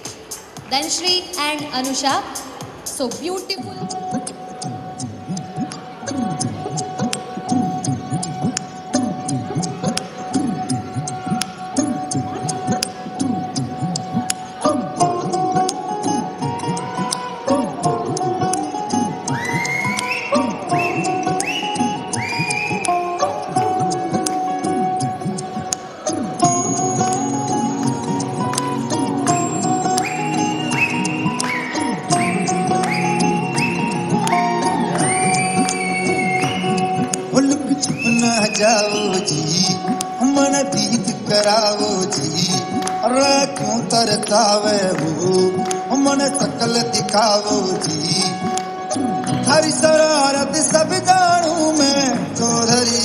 Dhanshri and Anusha. So beautiful. जाओ जी मन प्रीत कराओ जी अरे क्यों तरतावे हो मन सकल दिखाओ जी हरी शरारत सब जानू मैं चौधरी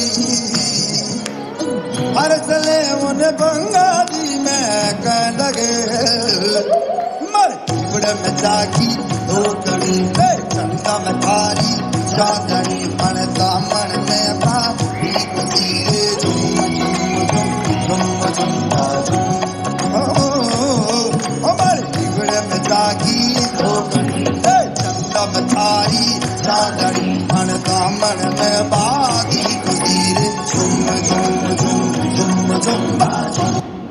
हर चले उन बंगाली में कह लगे मर चिवड़ में जागी दो कड़ी चंदा में थारी चांदनी मन दामन में बाबू हमारे बिगड़े में जागी चंदा में तुम्हारी चांदनी मन दामन में बागी कुदीर झुम झुम झुम झुम झुम बाजी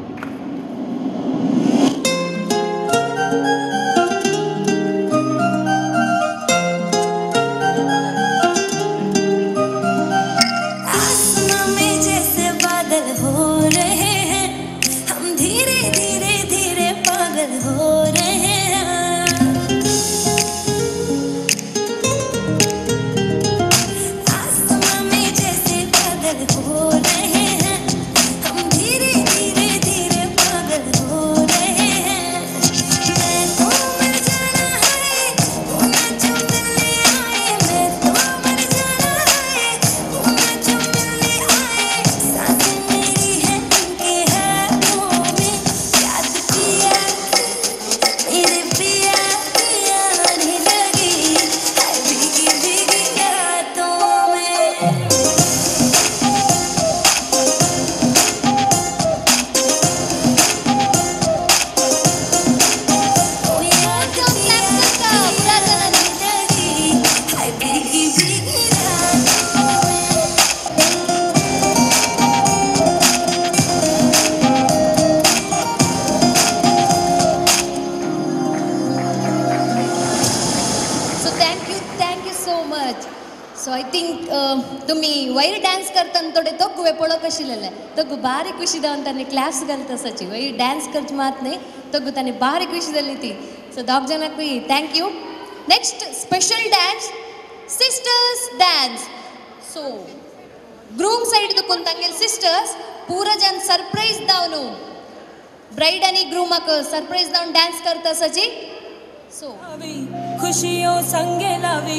सो आई थिंक तुम्ही वैर डान्स करताना थोडे तग्गुवे पळोवक आशिल्ले तग्गू बारीक खुशी जावन तांणी क्लॅप्स घालता तसाची वैर डान्स करच मात न्ही तग्गू तांणी बारीक खुशी जाली ती सो दोग जाणांकूय thank you next special dance sisters dance so groom side दुखून तांगेल सिस्टर्स पूरा जन सरप्राईज दावन ब्राइड आनी ग्रूमाक सरप्राईज दावन डान्स करता तसाची सो खुशियों संगे लावी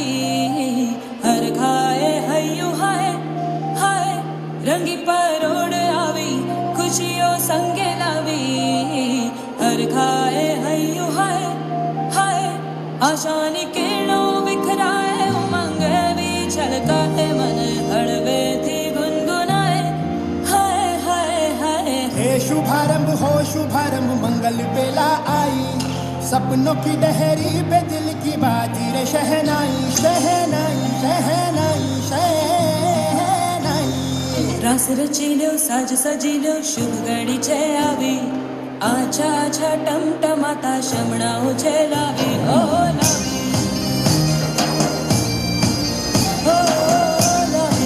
हर खाए हयू हाय हाय रंगी परोड़ आवी खुशियों संगे लावी हर खाए हयू हाय हाय आशानी किरणों बिखराए उमंग भी छलकाए मन हड़वे थी गुनगुनाए हाय हाय हाय हे शुभारंभ हो शुभारंभ मंगल बेला आई सपनों की डहरी पे दिल की बाजी रे शहनाई शहनाई शहनाई शहनाई रास रचिलो साज सजिलो शुभ घड़ी छे आवी आछा आछा टमटमाता शमणाओ छे लावी ओ लावी ओ लावी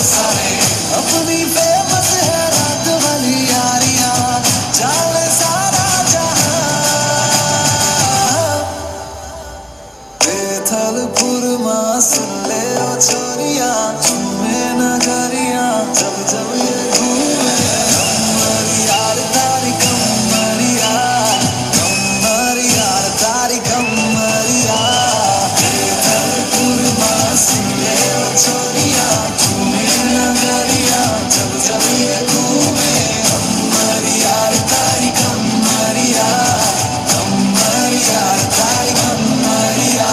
सारे अपनी फेमस है रात वाली यारियां जाने सारा जहां बेथलपुर मां सुन ले ओ छोरियां चूमे नगरियां जब जब ये घूमे कमर यार तारी कमरिया कमर यार तारी कमरिया बेथलपुर मां सुन ले ओ छोरियां चूमे नगरियां जब जब ये घूमे कमर यार तारी कमरिया कमर यार तारी कमरिया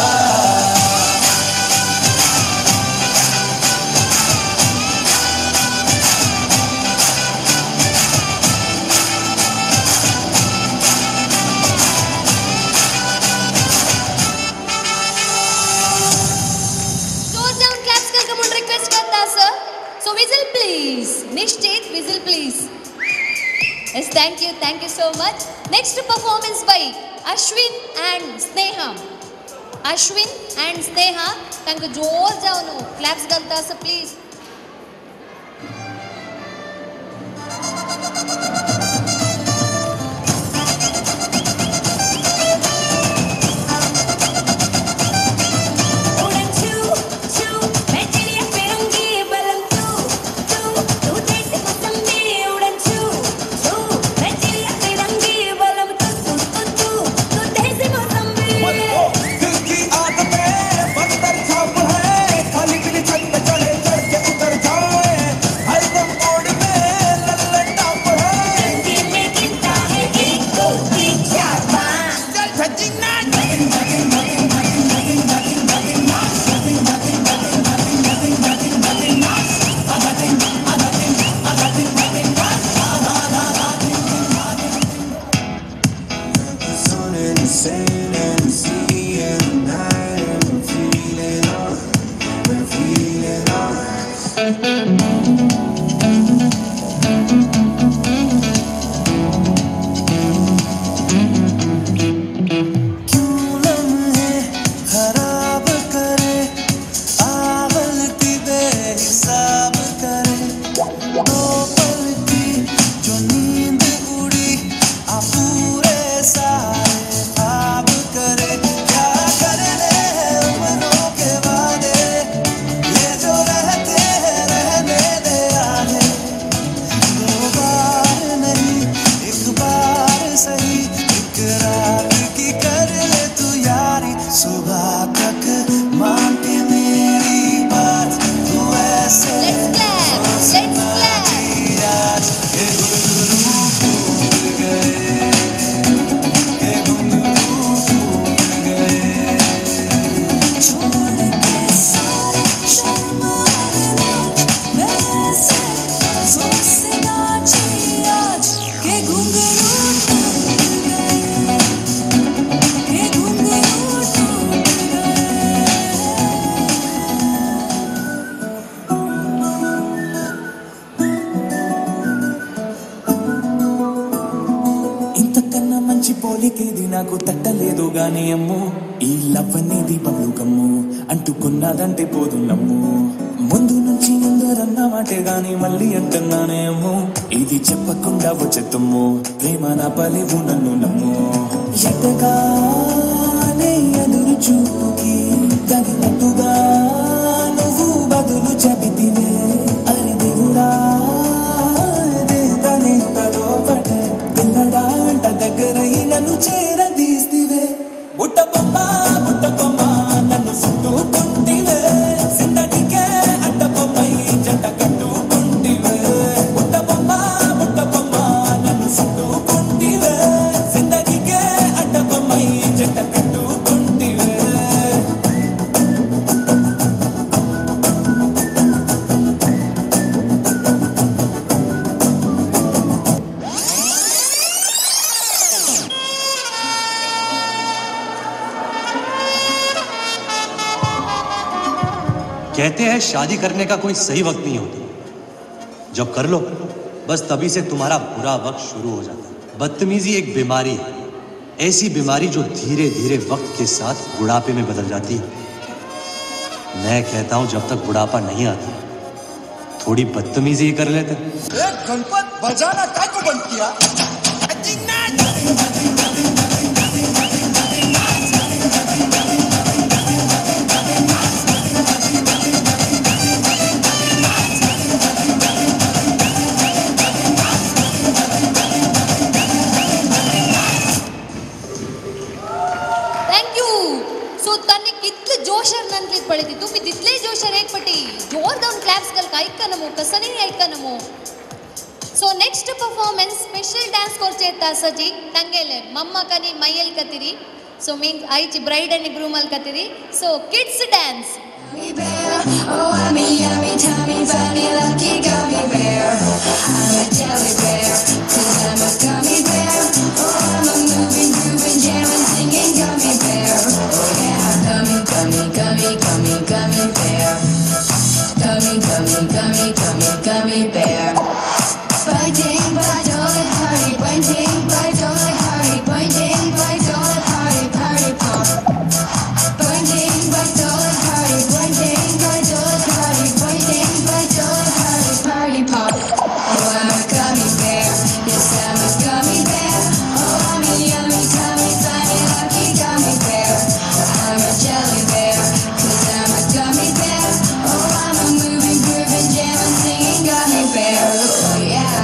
So whistle please. Nishchit, whistle please. Yes, thank you, thank you so much. Next performance by Ashwin and Sneha. Ashwin and Sneha, thank you. जोर जाओ नो, claps गलता से please. పోలికేది నాకు తట్టలేదు గాని అమ్ము ఈ లవ్ అనేది బబ్లు గమ్ము అంటుకున్నదంటే పోదు నమ్ము ముందు నుంచి ఎందరన్న మాటే గాని మళ్ళీ అంటున్నానే అమ్ము ఇది చెప్పకుండా వచ్చేతమ్ము ప్రేమ నా పలివు నన్ను నమ్ము ఎట్టగానే ఎదురు చూపుకి తగినట్టుగా నువ్వు బదులు చెబితివే అరే దేవుడా దేతనే తలోపటే పిల్లడాంట దగ్గరై నన్ను చేరదీస్తివే బుట్ట బొమ్మ బుట్ట బొమ్మ నన్ను చుట్టుకుంటివే సిన్నటికే అడ్డ బొమ్మై జంట కట్టుకుంటివే బుట్ట బొమ్మ బుట్ట బొమ్మ నన్ను చుట్టుకుంటివే సిన్నటికే అడ్డ బొమ్మై జంట కట్టుకుంటివే कहते हैं शादी करने का कोई सही वक्त नहीं होता, जब कर लो बस तभी से तुम्हारा बुरा वक्त शुरू हो जाता है। बदतमीजी एक बीमारी है, ऐसी बीमारी जो धीरे धीरे वक्त के साथ बुढ़ापे में बदल जाती है। मैं कहता हूं जब तक बुढ़ापा नहीं आता थोड़ी बदतमीजी ही कर लेते। एक गणपत बजाना काय को बंद किया? जोशर नंतली पडती तुम्ही तिथले जोशर एक पटी जोर जाऊन क्लॅप्स कल ऐका नमो कसं नाही ऐका नमो so next performance special dance करचे तासाची तंगेले मम्मा कनी मय्यल कतिरी सो मीन आईची ब्राइड आणि ग्रूमल कतिरी so kids dance Oh, I'm a yummy, tummy, bunny, lucky gummy bear. I'm a jelly bear, cause I'm a gummy bear. Oh, I'm a moving, grooving, jamming, singing gummy bear. Oh yeah, gummy, gummy, gummy, gummy, gummy bear. Gummy, gummy, gummy, gummy, gummy bear. Biting, bite, all at party, biting, bite, all at party, biting, bite, all at party, party pop. Biting, bite, all at party, biting, bite, all at party, biting, bite, all at party, party pop. Oh, I'm a gummy bear, yes, I'm a gummy bear. Oh, I'm a yummy, tummy, funny, lucky gummy bear. I'm a jelly bear, cause I'm a gummy bear. Oh, I'm a moving, grooving, jamming, singing gummy bear. Oh, yeah.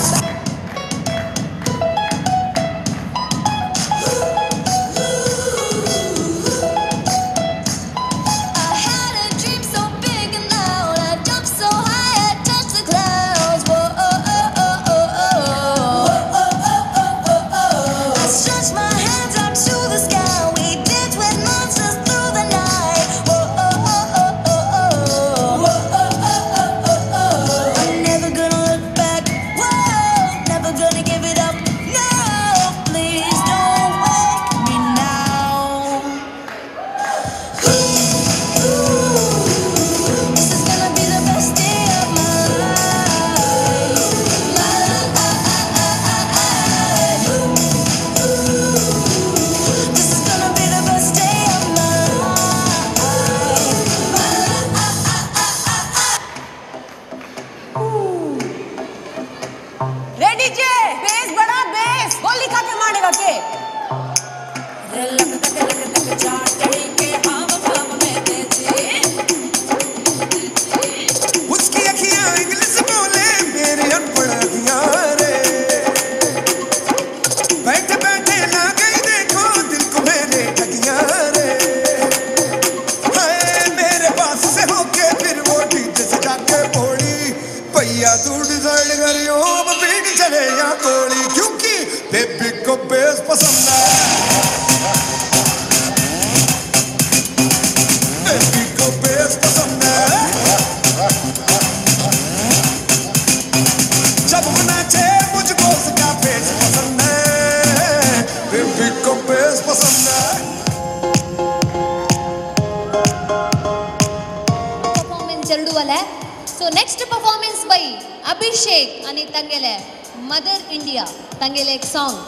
So next performance by Abhishek आणि तंगेले Mother India तंगेले एक song.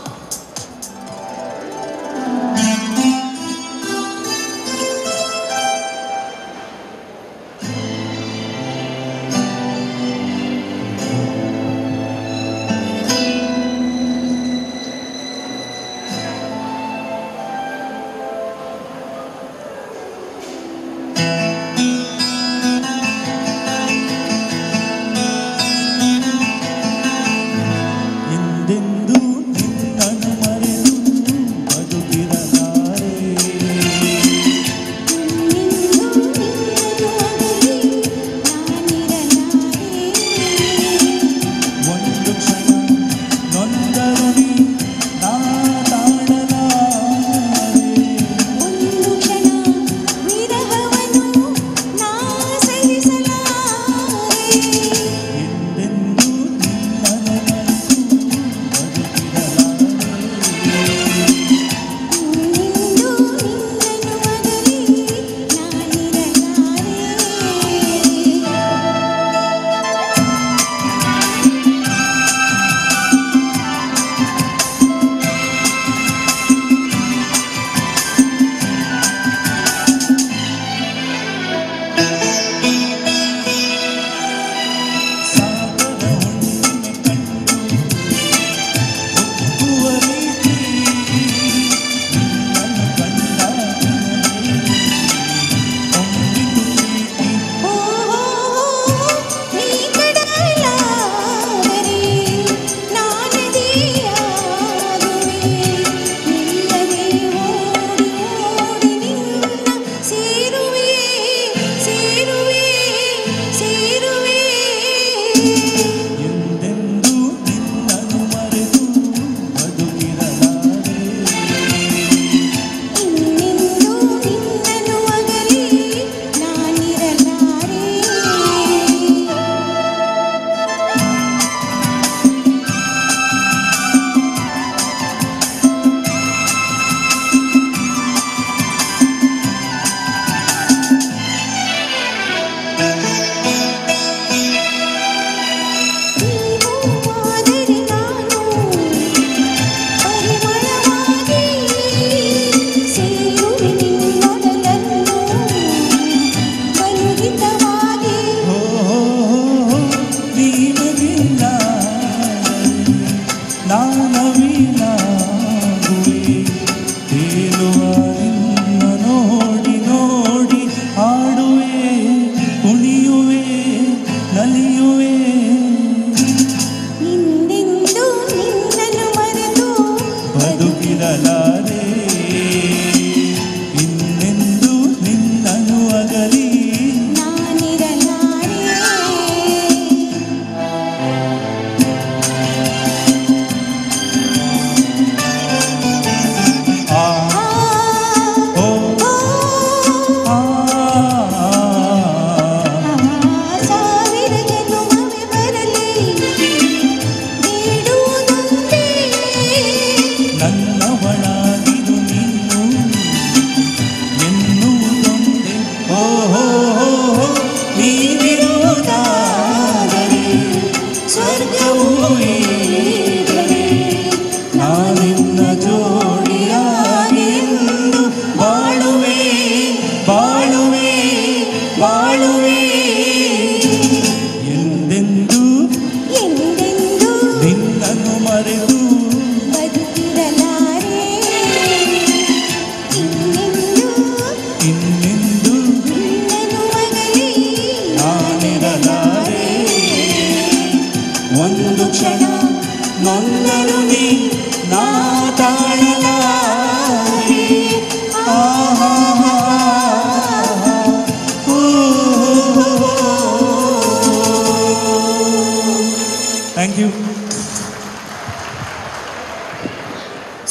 ಎಂದೆಂದೂ ನಿನ್ನ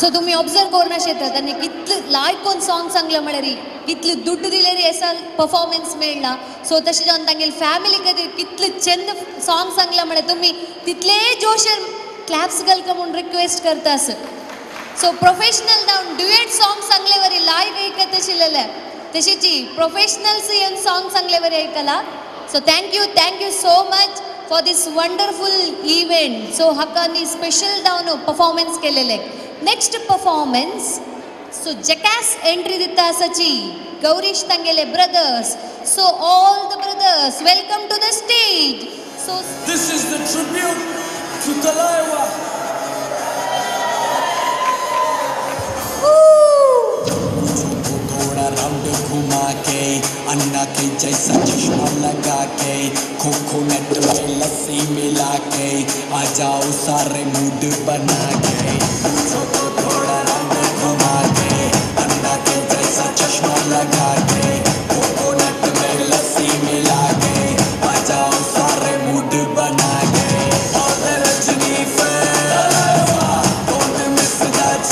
सो तुम्ही ऑब्जर्व करना शेतात त्यांनी कितलं लायकोन सॉंग सांगलं म्हळ्यार कितलं दुड्ड दिलेरी असा परफॉर्मन्स मेळ्ळा सो तशें जावन तांगेली फॅमिली खातीर कितलं चंद सॉंग सांगला म्हळ्यार तुमी तितले जोशेर क्लॅप्स घालका म्हणून रिक्वेस्ट करता सो प्रोफेशनल जावन ड्युएट सॉंग सांगले वरी लायक ऐकत आशिल्ले तशीची प्रोफेशनल्स येवन सॉंग सांगले वरी ऐकला so thank you thank you so much for this wonderful event so हाका स्पेशल जावन परफॉर्मन्स केलेले नेक्स्ट परफॉर्मन्स सो जॅकास एंट्री दिता आसाची गौरीश तांगेले brothers so all the brothers welcome to the stage so this is the tribute to Thalaiva थोड़ा राउंड घुमा के अन्ना के जैसा चश्मा लगा के कोकोनट में लस्सी मिला के आ जाओ सारे मूड बना के थोड़ा राउंड घुमा के अन्ना के जैसा चश्मा लगा के कोकोनट में लस्सी मिला के आ जाओ सारे मूड बना के और Rajini fan don't miss the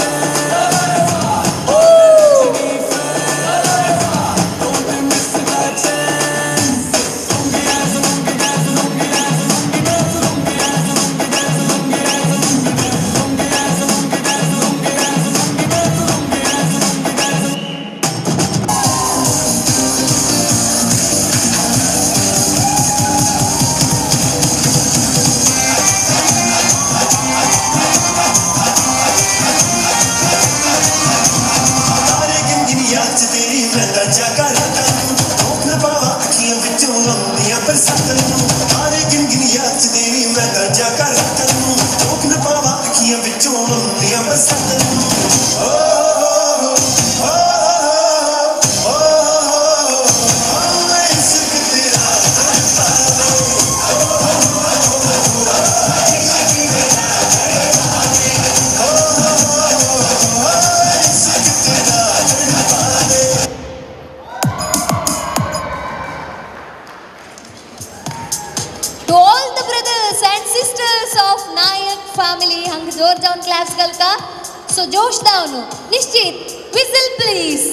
So Josh Downu, Nishchit, whistle please.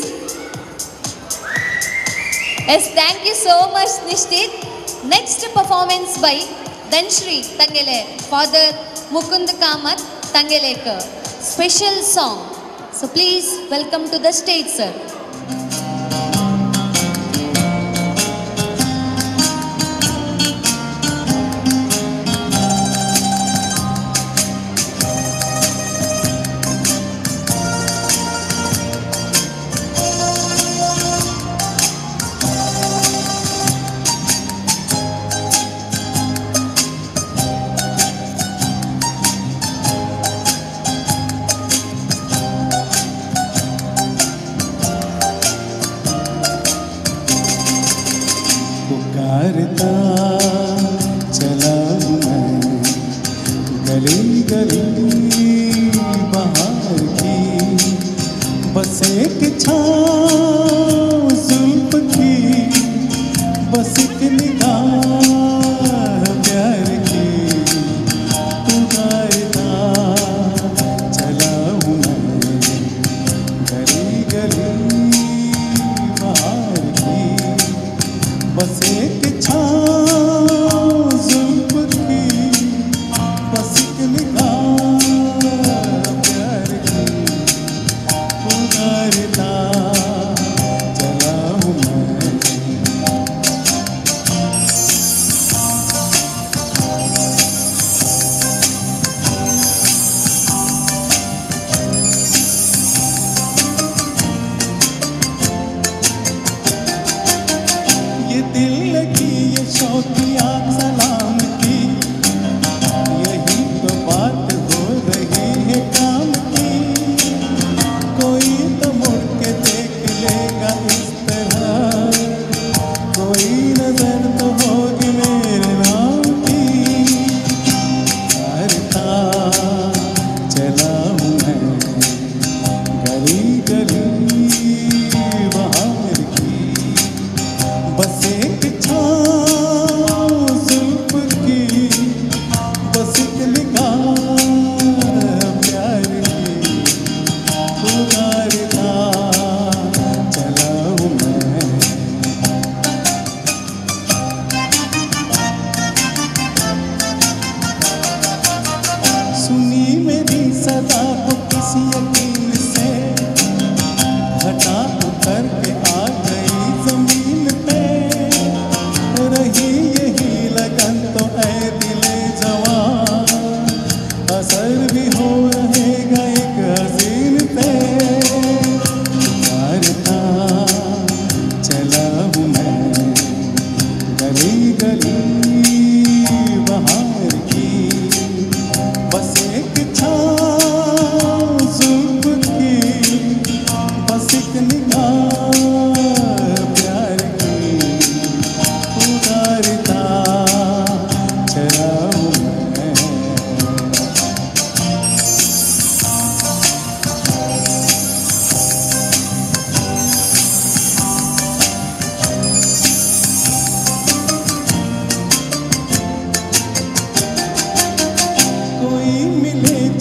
Yes, thank you so much Nishchit. Next performance by Dhanshri Tangele, Father Mukund Kamath Tangelekar. Special song. So please welcome to the stage, sir.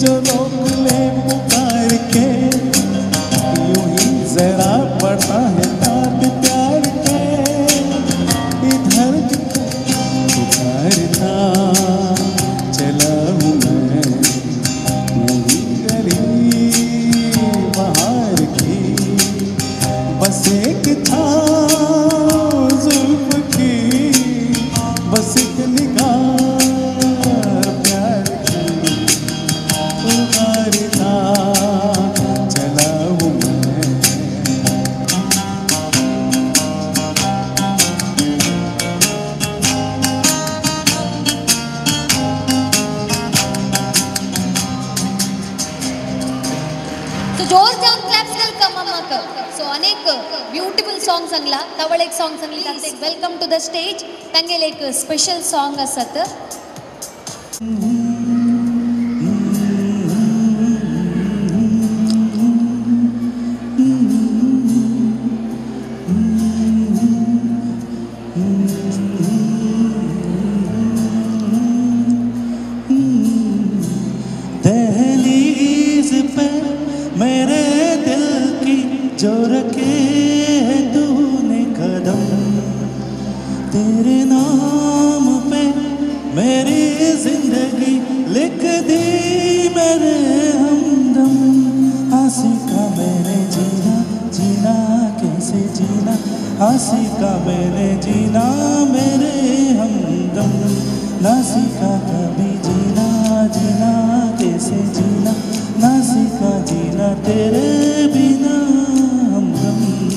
जो रोक ले पुकार के, यूं ही जरा पड़ता है ताप प्यार के। इधर पुकारता चला हूँ मैं, नहीं गली बाहर की, बस एक छाँव जुल्फ की, बस एक निगाह प्यार की, पुकारता चला हूँ मैं। So जोर जाऊन क्लॅप्स वेलकम अम्माक. सो अनेक ब्युटिफुल सॉंग सांगला, तवळ एक सॉंग सांगली तांचे वेलकम टू द स्टेज. तांगेल एक स्पेशल सॉंग आसत. दहलीज पे मेरे दिल की जो रखे है तूने कदम, तेरे नाम पे मेरी जिंदगी लिख दी मेरे हमदम। आशिका मैंने जीना जीना कैसे जीना, आशिका मैंने जीना मेरे हमदम। ना सीखा कभी जीना जीना कैसे जीना, ना सीखा जीना तेरे बिना हमदम।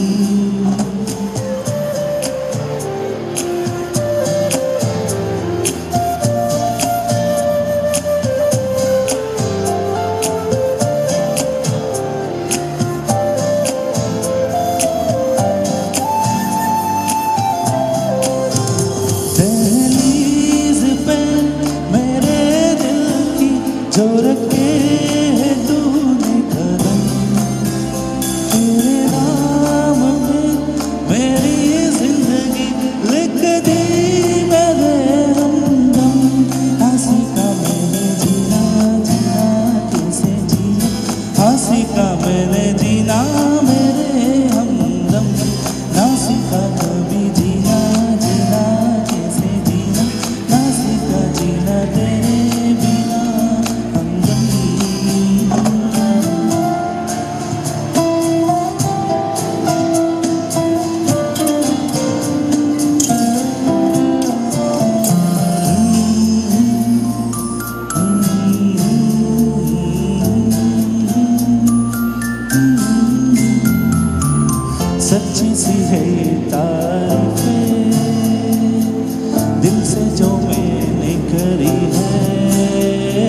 दहलीज पे मेरे दिल की जो रखे है तूने कदम, तेरे नाम में मेरी जिंदगी लिख दी मेरे हमदम। आशिका मैंने जीना जीना कैसे जीना, आशिका मैंने जीना मेरे हमदम। ना सीखा कभी जीना जीना कैसे जीना, ना सीखा जीना तेरे बिना हमदम। सच्ची सी है ये तारीफें दिल से जो मैंने करी है,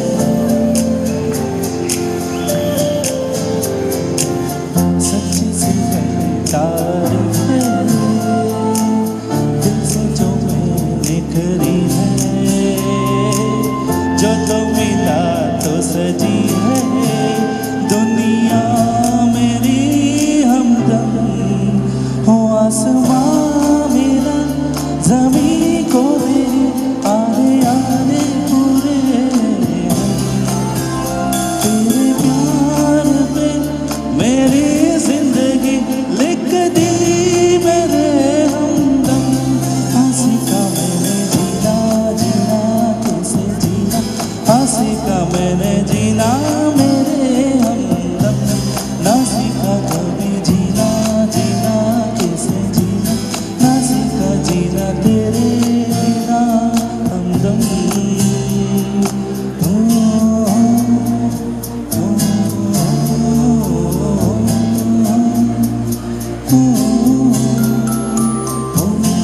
सच्ची सी है ये तारीफें दिल से जो मैंने करी है। जो तो मिला तो सजी है दुनिया मेरी हमदम। हो आसमां मेरा ज़मीं को मेरे आने आने पूरे तेरे प्यार पे मेरी जिंदगी लिख दी मेरे हमदम। आशिका मैंने जीना जीना कैसे जीना, आशिका मैंने जीना मेरे हमदम। ना सीखा कभी जीना जीना कैसे जीना, ना सीखा जीना तेरे बिना हमदम। ओ, ओ, ओ, ओ,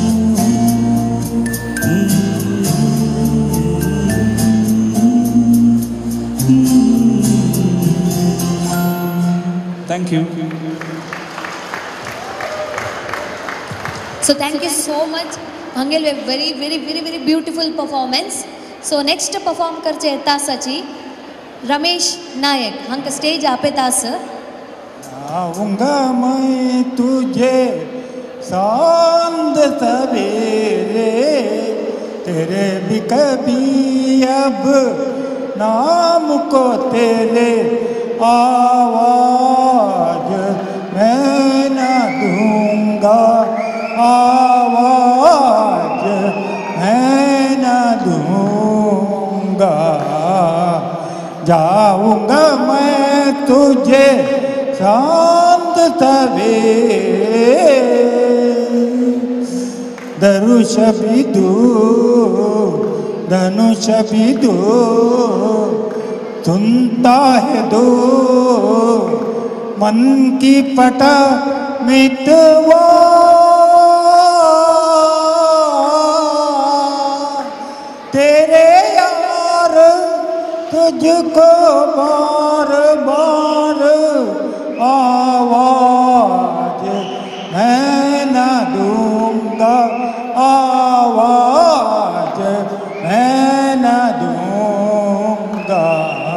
thank you. So thank you so much. Angel, we very very very very beautiful performance. So next perform करचे तासाची रमेश नायक हंक स्टेज आपे तास. आऊंगा मैं तुझे सांझ सवेरे, तेरे भी कभी अब नाम को तेरे आवाज मैं न दूंगा, आवाज मैं न दूंगा। जाऊंगा मैं तुझे शांत सवेरे, धनुष भी दो धनुष भी दो सुनता है दो मन की पटा मितवा। तेरे यार तुझको बार बार आवाज मैं न दूंगा, आवाज मैं न दूंगा।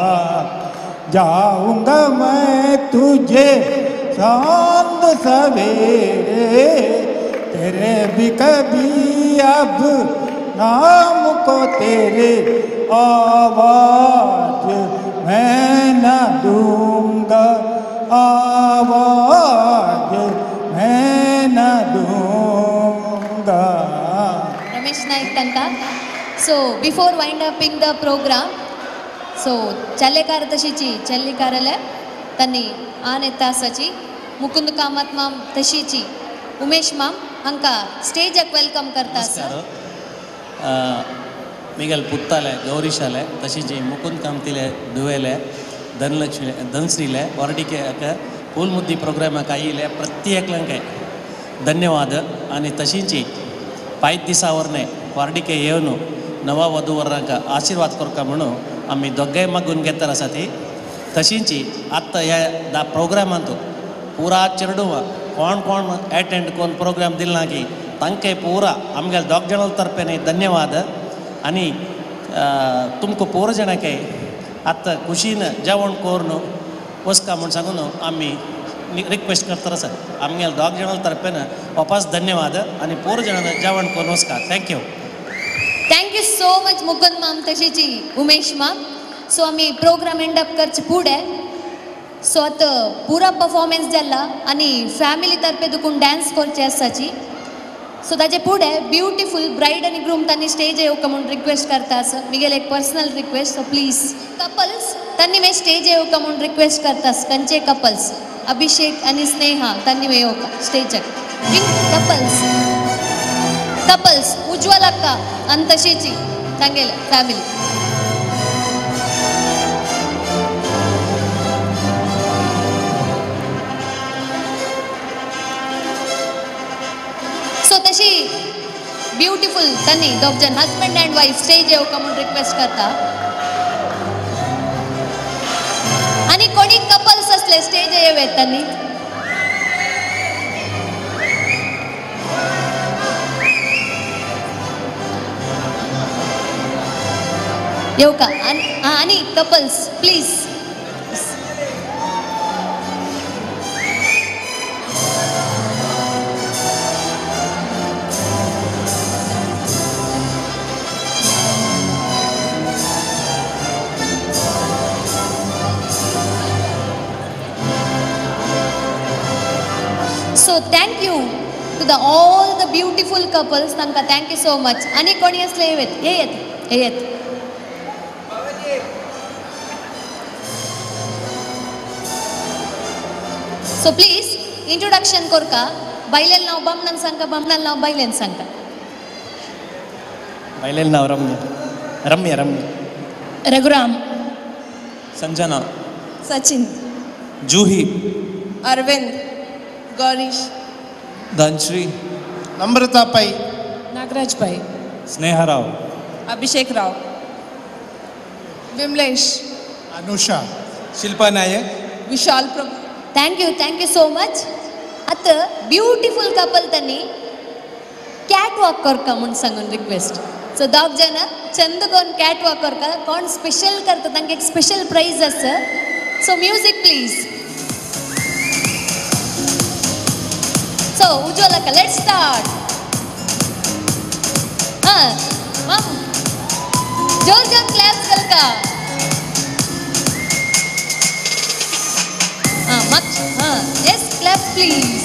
जाऊंगा मैं तुझे शांत सवेरे, तेरे भी कभी अब नाम को तेरे आवाज मैं न दूंगा, आवाज मैं न दूंगा। Ramesh Naik Tanka. So before wind upping the program, so चल्लेकार तशीची चल्लीकारले तन्नी आने तासाची मुकुंद कामत माम तशीची उमेश माम अंका स्टेज एक वेलकम करता सर. मिगल पुत्ताले गौरीशाले तशीची मुकुंद कामतिले दुवेले धनलक्ष्मी धनश्रीले वारडिके पूलमुद्दी प्रोग्राम कायले प्रत्येकलंके धन्यवाद. आणि तशीची पाच दिसावरने वारडिके येऊन नवा वधूवरांका आशीर्वाद करका म्हणून आम्ही दोघे मागून घेतला आसा ती. तशींची आत्ता ह्या दा प्रोग्रामांतू पुरा चेरडूव कोण कोण एटेंड कोण प्रोग्राम दिला की तांके पुरा आमगे दोग जणां तर्फे धन्यवाद. आणि तुमको पोर जणांके आत्ता खुशीन जेवण करून वचका म्हूण सांगून आम्ही रिक्वेस्ट करता सर. आमगे दोग जणां तर्फे वापस धन्यवाद आणि पोर जणां जेवण करून वचका. Thank you. Thank you so much Mukund माम तशीची उमेश माम. सो आम्ही प्रोग्राम एंड अप करचे पुढे. सो आता पुरा परफॉर्मन्स जाला आणि फॅमिली तर्फे दुखून डान्स करचे आसाची. सो ताजे पुढे ब्युटिफूल ब्राइड आणि ग्रूम तांणी स्टेज येवका म्हणून रिक्वेस्ट करता आसा. मिगेल एक personal request. So please couples तांणी मे स्टेज येवका म्हणून रिक्वेस्ट करता. कंचे कपल्स अभिषेक आणि स्नेहा तांणी येवका स्टेजक. कपल्स कपल्स उज्ज्वल अक्क आणि तशीची तांगेले फॅमिली. सो तशी ब्युटिफूल तांणी दोग जण हजबंड अँड वाईफ स्टेज येवका म्हणून रिक्वेस्ट करता. आणि कोणी कपल्स असले स्टेज येवेत तांणी. येवका आणि couples please. So thank you to the all the beautiful couples. तांकां thank you so much. आणि कोणी असले येवेत हे येत हे येत. सो प्लीज इंट्रोडक्शन करका. बायलेल नाव बामणान सांगता, बामणान नाव बायलेन सांगता. बायलेल नाव रम्य रम्य रम्य रघुराम, संजना, सचिन, जूही, अरविंद, गौरीश, धनश्री, नम्रता Pai, Nagaraj Pai, Sneha Rao, Abhishek Rao, Vimlesh, Anusha, Shilpa Nayak, Vishal Prabhu. Thank you thank you so much. आता ब्युटिफूल कपल त्यांनी कॅट वॉक करका म्हणून सांगून रिक्वेस्ट. सो दोग जण चंद कोण कॅट वॉक करता. कोण स्पेशल करता तांकां एक स्पेशल प्राइज आसा. सो म्युझिक प्लीज. सो उज्ज्वल अक्का लेट्स स्टार्ट. हां मम जोर जोर क्लॅप्स करका. हाँ yes clap please.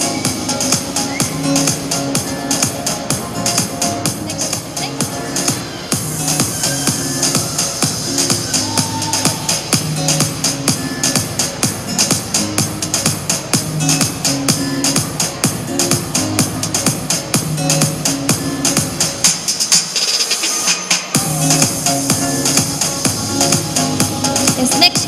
Yes, next.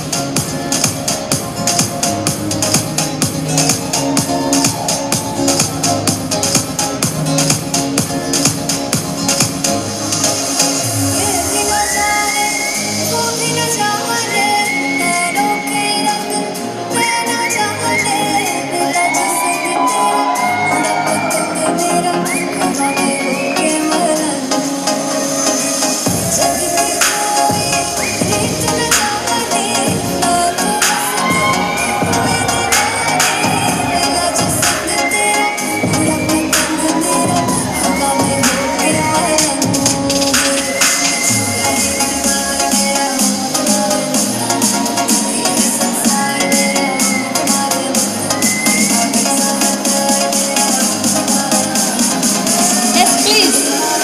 Yes, please.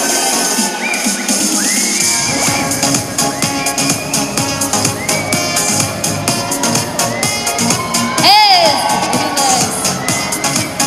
Yes, very nice.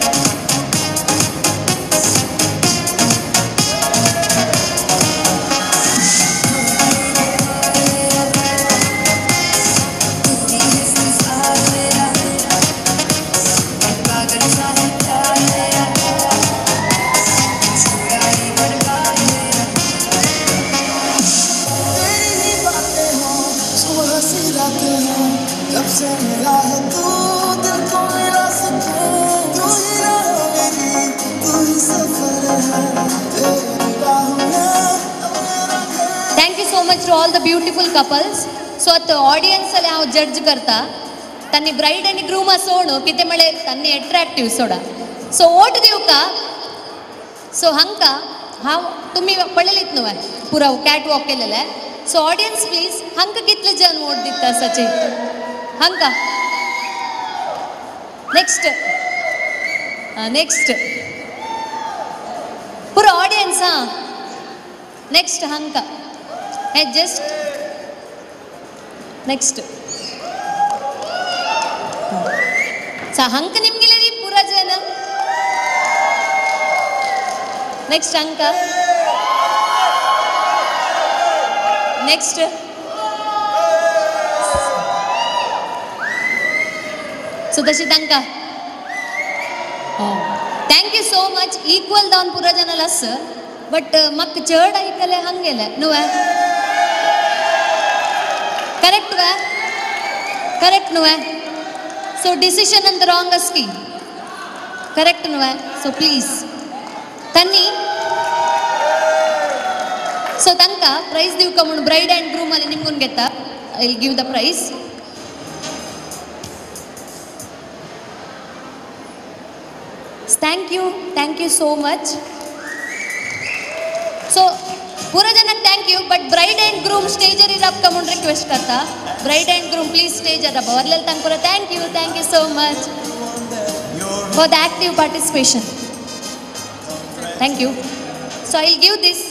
सुबह सी रातें हैं जब से मिला है तू दिल को मिला सुकून तू ही राह मेरी तू ही सफर है तेरी बाहों में अब मेरा घर Thank you so much to all the beautiful couples. So at the audience ಅಲ್ಲಿ ನಾವು ಜಡ್ಜ್ करता तन्नी bride and groom सोणु किते मळे तन्नी attractive सोडा. So ओट देऊ का? So हंका हा तुम्ही पळलित न्हय पुरा कॅट वॉक केलेला सो ऑडियन्स प्लीज हंक कितले जन वोट दिता सचे हंका नेक्स्ट नेक्स्ट पुरा ऑडियन्स हा नेक्स्ट हंक हे जस्ट नेक्स्ट सा हंक निम्गे पुरा जन नेक्स्ट अंक नेक्स्ट सो तशी तंका thank you so much equal दावन पुरा जनाला अस बट मक चड ऐकले हंगेले नुव करेक्ट वा करेक्ट नुव सो डिसिशन अंत रांग अस्की करेक्ट नुव सो प्लीज तन्नी सो तंका प्रೈಸ್ दिवका म्हणून ब्राइड एंड ग्रूम ಅಲ್ಲಿ ನಿಮ್ಮನ್ ಗೆತ್ತಾ I will give the prize thank you thank you so much so पूरा जन thank you but bride and groom स्टेजर इरप्का म्हणून रिक्वेस्ट करता bride and groom please stage अरब वर्लेल तंकुरा thank you thank you so much for the active participation thank you so I will give this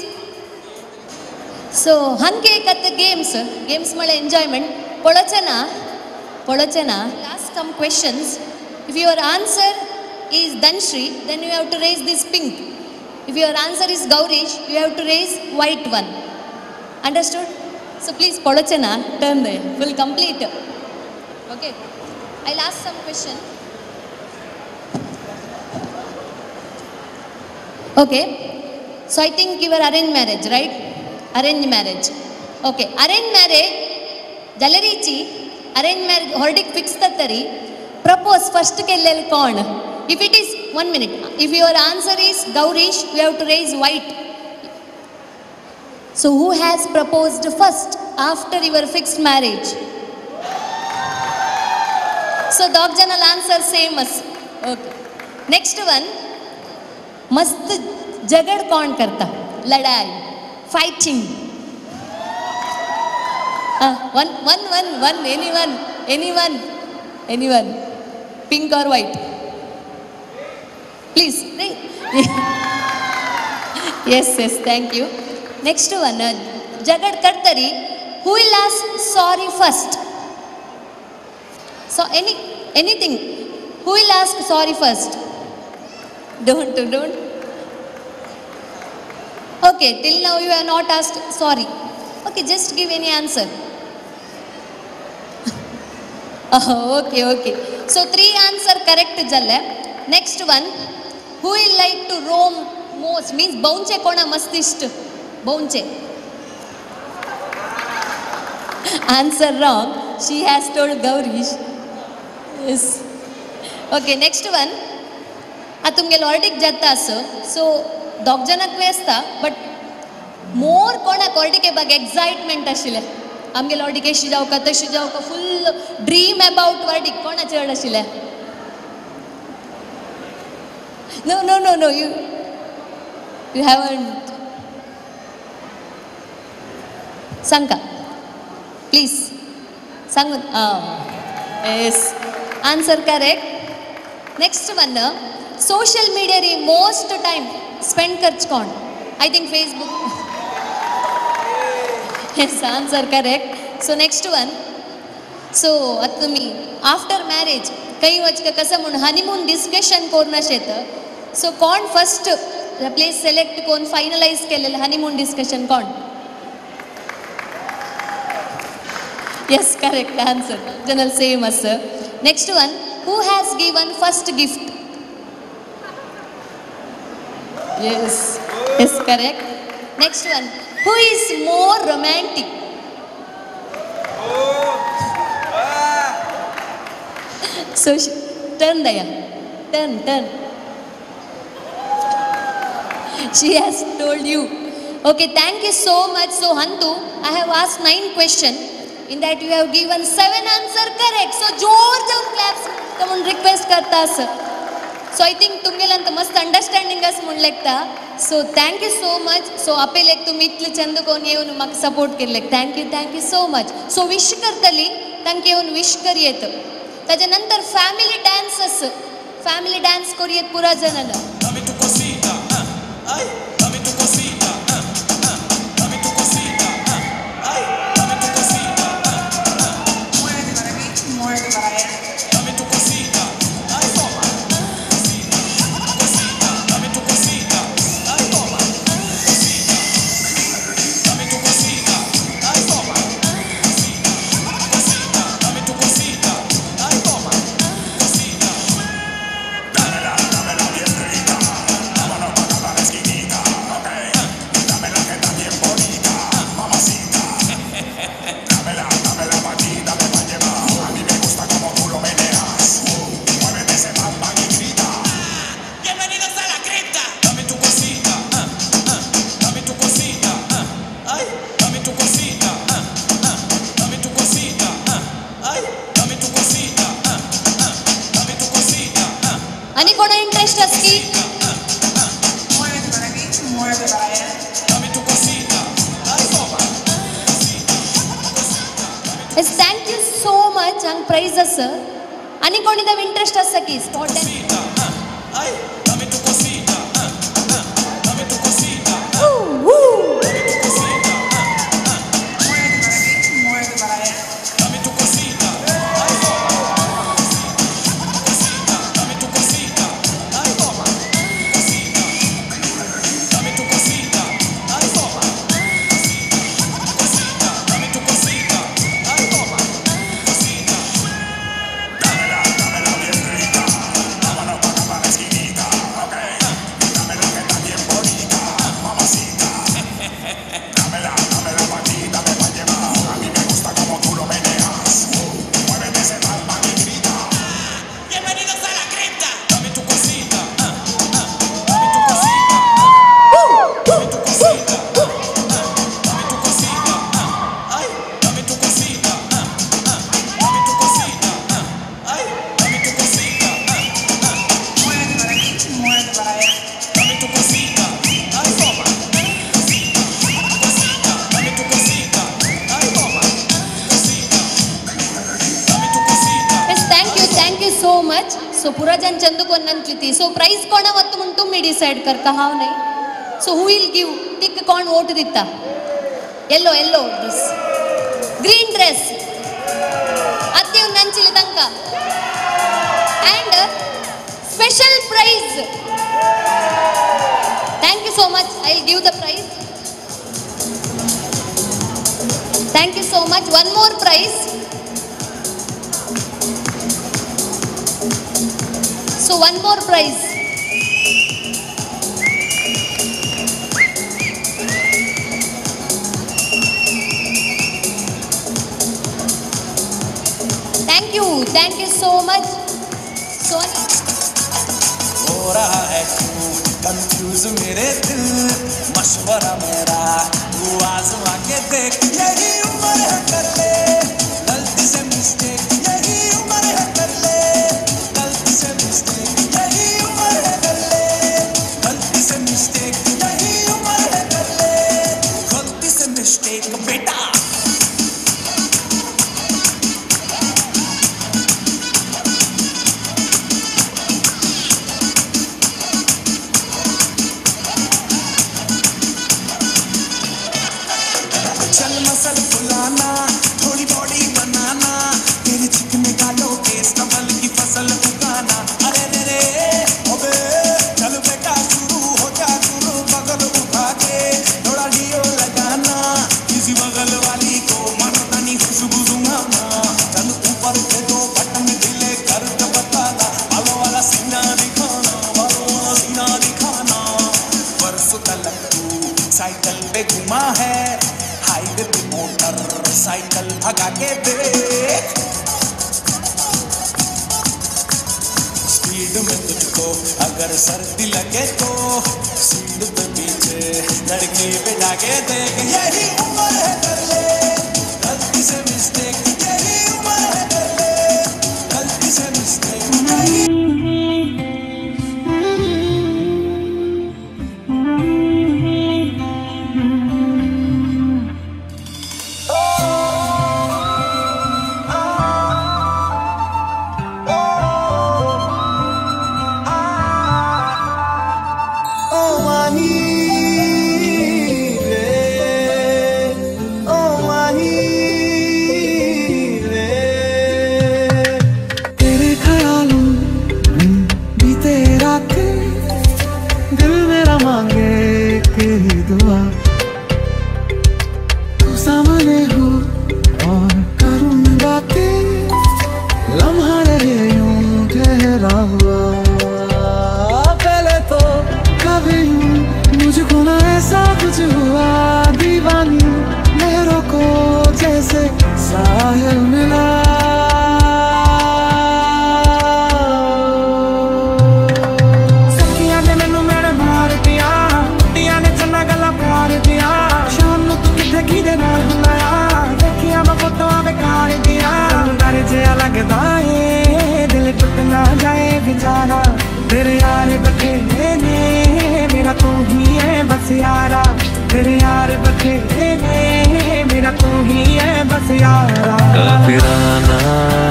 so हंके कत गेम्स गेम्स मळे एंजॉयमेंट पळचना पळचना लास्ट कम questions if your answer is Dhanshri, then you have to raise this pink. If your answer is Gaurish, you have to raise white one. Understood? So please, Polochana, turn there. We'll complete. Okay. I'll ask some question. Okay. So I think you were arranged marriage, right? Arranged marriage. Okay. Arranged marriage, Jalarichi, arranged marriage, hordic fix tattari, propose first ke lel kaun. If it is, one minute, if your answer is Gaurish, you have to raise white. So who has proposed first after your fixed marriage? So the optional answer same as, okay. Next one, mast jagad kaun karta? Ladai, fighting. Uh, one, one, one, one, anyone, anyone, anyone. Pink or white? Please. Yes, yes, thank you. Next one, uh, Jagad Kartari. Who will ask sorry first? So any anything. Who will ask sorry first? Don't, don't. Okay, till now you have not asked sorry. Okay, just give any answer. Oh, okay, okay. So three answer correct jalle. Next one, who will like to roam most? Means bounce kona mastist. Bounce. Answer wrong. She has told Gaurish. Yes. Okay, next one. आ तुमगे लॉर्डिक जाता सो सो दोग जनक वेस्ता बट मोर कोणा कॉर्डिक के बाग एक्साइटमेंट आशिले आमगे लॉर्डिक एशी जाव का तशी जाव का फुल ड्रीम अबाउट वर्डिक कोणा चड आशिले no no no no you you haven't सांगा प्लीज सांग yes answer correct next one social media री मोस्ट टाइम स्पेंड करच कोण I think Facebook yes answer correct so next one so आता तुमी आफ्टर मॅरेज काही वचका कसं म्हणून हनीमून डिस्कशन कोरना शेत सो कोण फर्स्ट प्लेस सिलेक्ट कोण फायनलाइज केलेलं हनीमून डिस्कशन कोण yes correct answer general same असं next one who has given first gift Yes, yes, correct. Next one, who is more romantic? So, she, turn Daya, turn, turn. She has told you. Okay, thank you so much. So, Hantu, I have asked nine questions. In that you have given seven answer correct. So, George of claps. Come on, request karta sir. So I think तुमगेलंत मस्त अंडरस्टँडिंग अस म्हण लागता सो थँक्यू सो मच सो आपेलेक तुमी इतले चंद कोण येवन म्हाका सपोर्ट केल्ले thank you thank you so much so wish करतली तांकां येवन विश करयेत ताजे नंतर फॅमिली डान्स फॅमिली डान्स करयेत पुरा जणांना आणि कोणा इंटरेस्ट असकी Yes, thank you so much and praise us sir. आणि कोणी दा इंटरेस्ट असं की स्पॉट सो पुरा जन चंदू को नंचती सो प्राइस कोण वत्तु म्हणून तुम्ही डिसाइड करता हाव नाही सो हु विल गिव तिक कोण वोट दिता yellow yellow dress green dress अत्ते नंचिली तंका and special prize thank you so much I'll give the prize thank you so much one more prize so one more prize thank you thank you so much Sony हो रहा है क्यों कंफ्यूज मेरे दिल मशवरा मेरा तू आजमा के देख यही उम्र है कर ले गलती से मिस्टेक यही उम्र है कर ले गलती से मिस्टेक यही उम्र है कर ले गलती से मिस्टेक यही उम्र है कर ले गलती से मिस्टेक बेटा चल मसल फुलाना थोड़ी बॉडी बनाना तेरे चिकने गालों के कमल की फसल उगाना अरे रे रे ओबे चल बेटा शुरू हो जा शुरू बगल उठा के थोड़ा डियो लगाना किसी बगल वाली को मनोदानी खुशबू दूंगा चल ऊपर के दो बटन ढीले कर के बताना बालों वाला सीना दिखाना बालों वाला सीना दिखाना परसों तक तू साइकिल पे घुमा है हाईवे पे मोटर साइकिल भगा के देख स्पीड में तुझको अगर सर्दी लगे तो सीट पे पीछे लड़की बिठा के देख यही उम्र है कर ले गलती से मिस्टेक यही उम्र है कर ले गलती से मिस्टेक नहीं तेरे यार बखेरे ने मेरा तू ही है बस यारा तेरे यार बखेरे ने मेरा तू ही है बस यारा काफिराना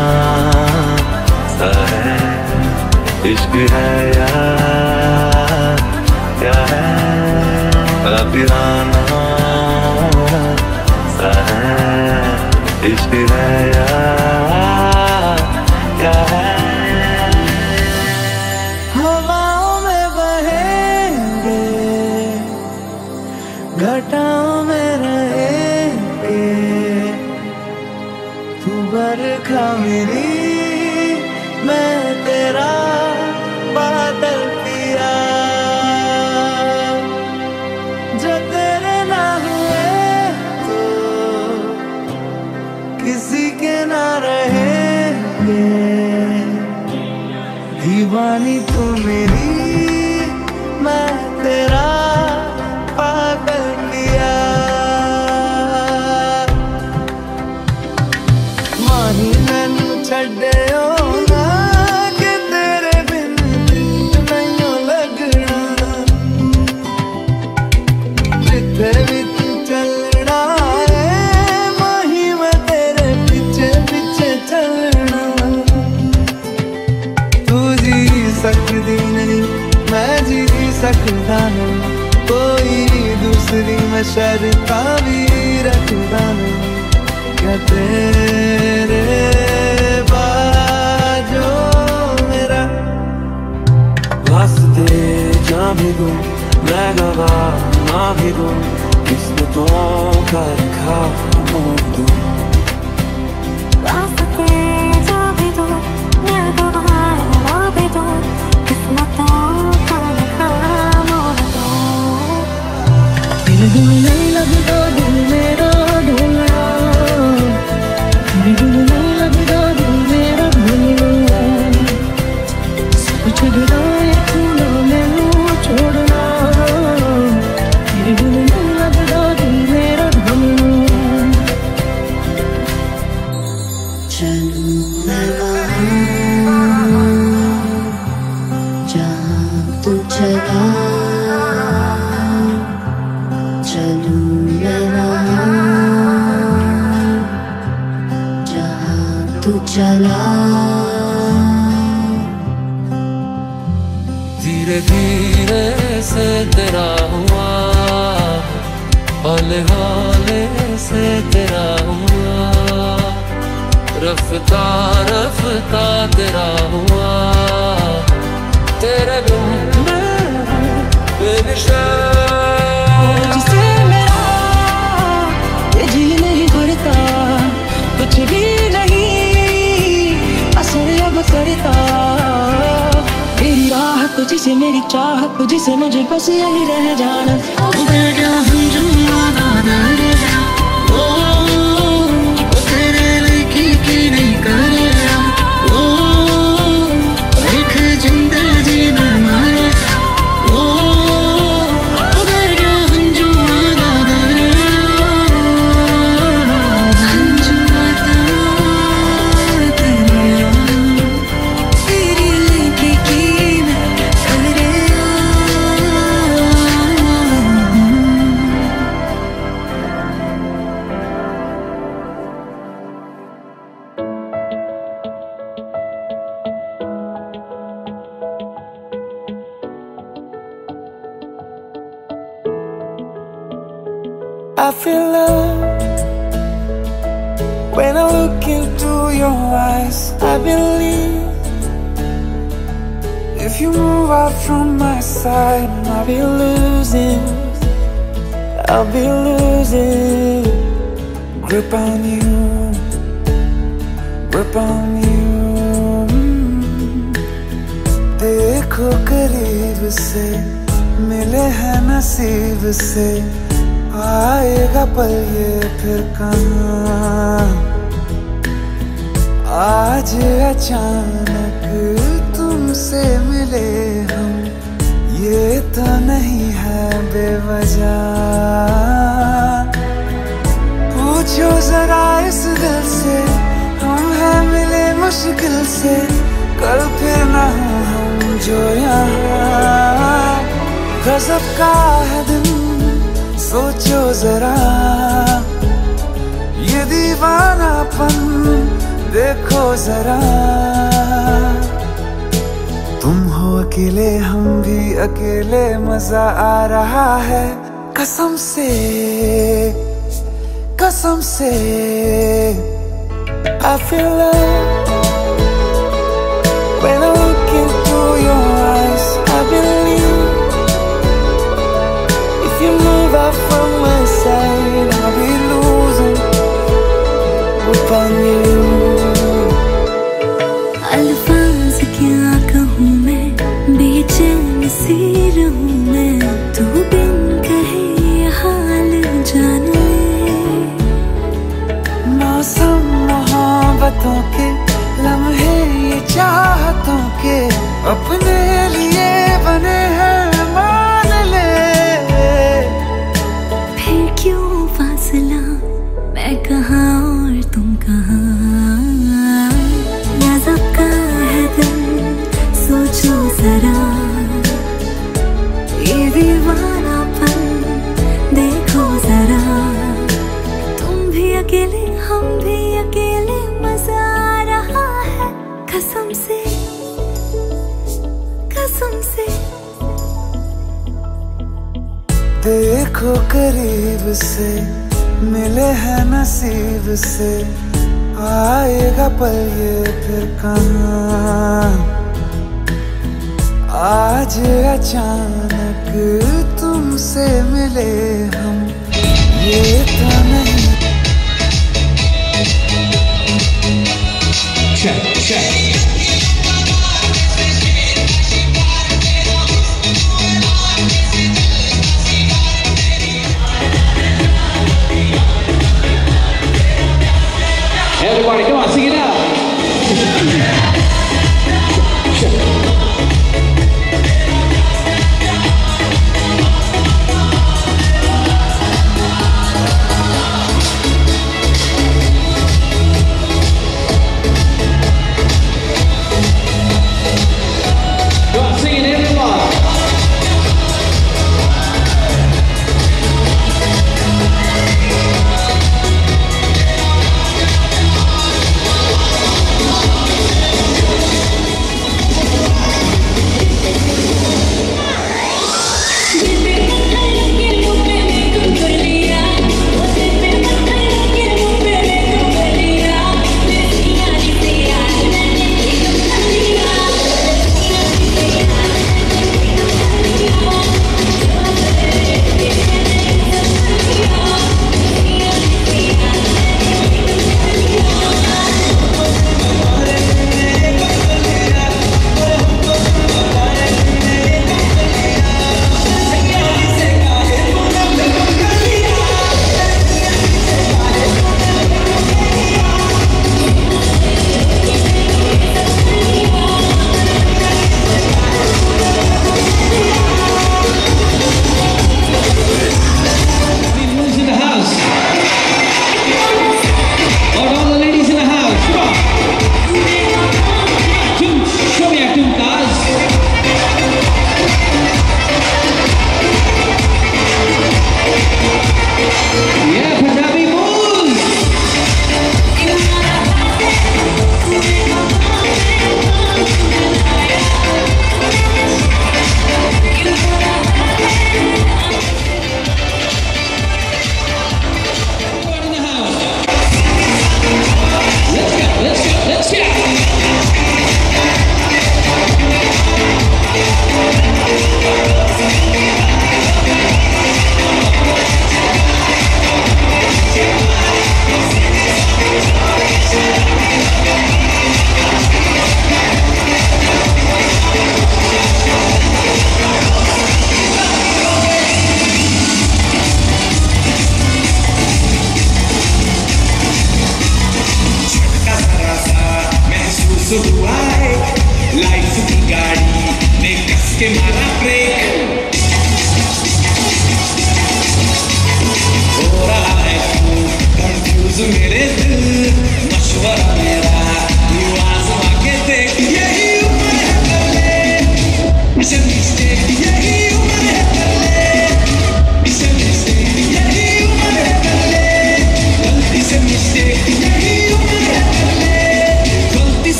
सा है इश्क है यार क्या है काफिराना सा है इश्क है यार क्या है घटाओं में रहेंगे तू बरखा मेरी मैं तेरा बादल पिया जो तेरे ना हुए तो किसी के है, कोई दूसरी मैं शर्ता भी रखता है, क्या तेरे बाजो मेरा वास्ते जा भी दूं मैं गवाह ना भी दूं, किस्मतों का लिखा मोड़ दूं। वास्ते जा भी दूं मैं गवाह ना भी दूं, किस्मतों का लिखा मोड़ दूं। तेरे बिन नहीं लगता दिल मेरा ढोलना, तेरे बिन नहीं लगता दिल मेरा ढोलना, सब छड़ना ये तूने मैनू छोड़ना, तेरे बिन नहीं लगता दिल मेरा ढोलना। चलूं मैं वहाँ जहाँ तू चला, चलूं मैं वहाँ जहाँ तू चला। धीरे धीरे से तेरा हुआ, हौले हौले से तेरा हुआ, रफ्ता रफ्ता तेरा हुआ, तेरे बिन मैं बेनिशान। जिसे मेरा ये जी नहीं करता, कुछ भी नहीं असर अब करता, मेरी राह तुझसे मेरी चाह तुझसे मुझे बस यही रह जाना। ओ बेटा हम जो वादा करें, ओ ओ तेरे लड़की की नहीं करें, ओ एक जिंदगी में मारे, ओ ओ बेटा हम जो वादा करें, हम जो वादा करें, तेरी लड़की की नहीं करें। I feel love when I look into your eyes. I believe if you move out from my side, I'll be losing, I'll be losing grip on you, grip on you. देखो करीब से मिले हैं नसीब से, आएगा पल ये फिर कहाँ, आज अचानक तुमसे मिले हम, ये तो नहीं है बेवजह। पूछो जरा इस दिल से, हम हैं मिले मुश्किल से, कल फिर ना हो हम जो यहाँ। गजब का है दिन सोचो जरा, ये दीवानापन देखो जरा। तुम हो अकेले हम भी अकेले, मजा आ रहा है कसम से, कसम से। I feel love when I look into your eyes. I believe if you move out from my side, I'll be losing upon you. अल्फाज क्या कहूँ मैं, बेचैन सी रहूँ मैं, तू बिन कहे ये हाल जान ले। मौसम मोहब्बतों के लम्हे ये चाहतों के, अपने लिए बने हैं मान ले। फिर क्यों फासला, मैं कहाँ और तुम कहाँ, गजब का है दिल सोचो जरा, ये दीवानापन देखो जरा। तुम भी अकेले हम भी अकेले, मजा आ रहा है कसम से, कसम से। देखो करीब से मिले हैं नसीब से, आएगा पल ये फिर कहाँ। आज अचानक तुमसे मिले हम, ये तो नहीं। check, check. Everybody, come on, sing it out.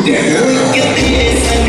Get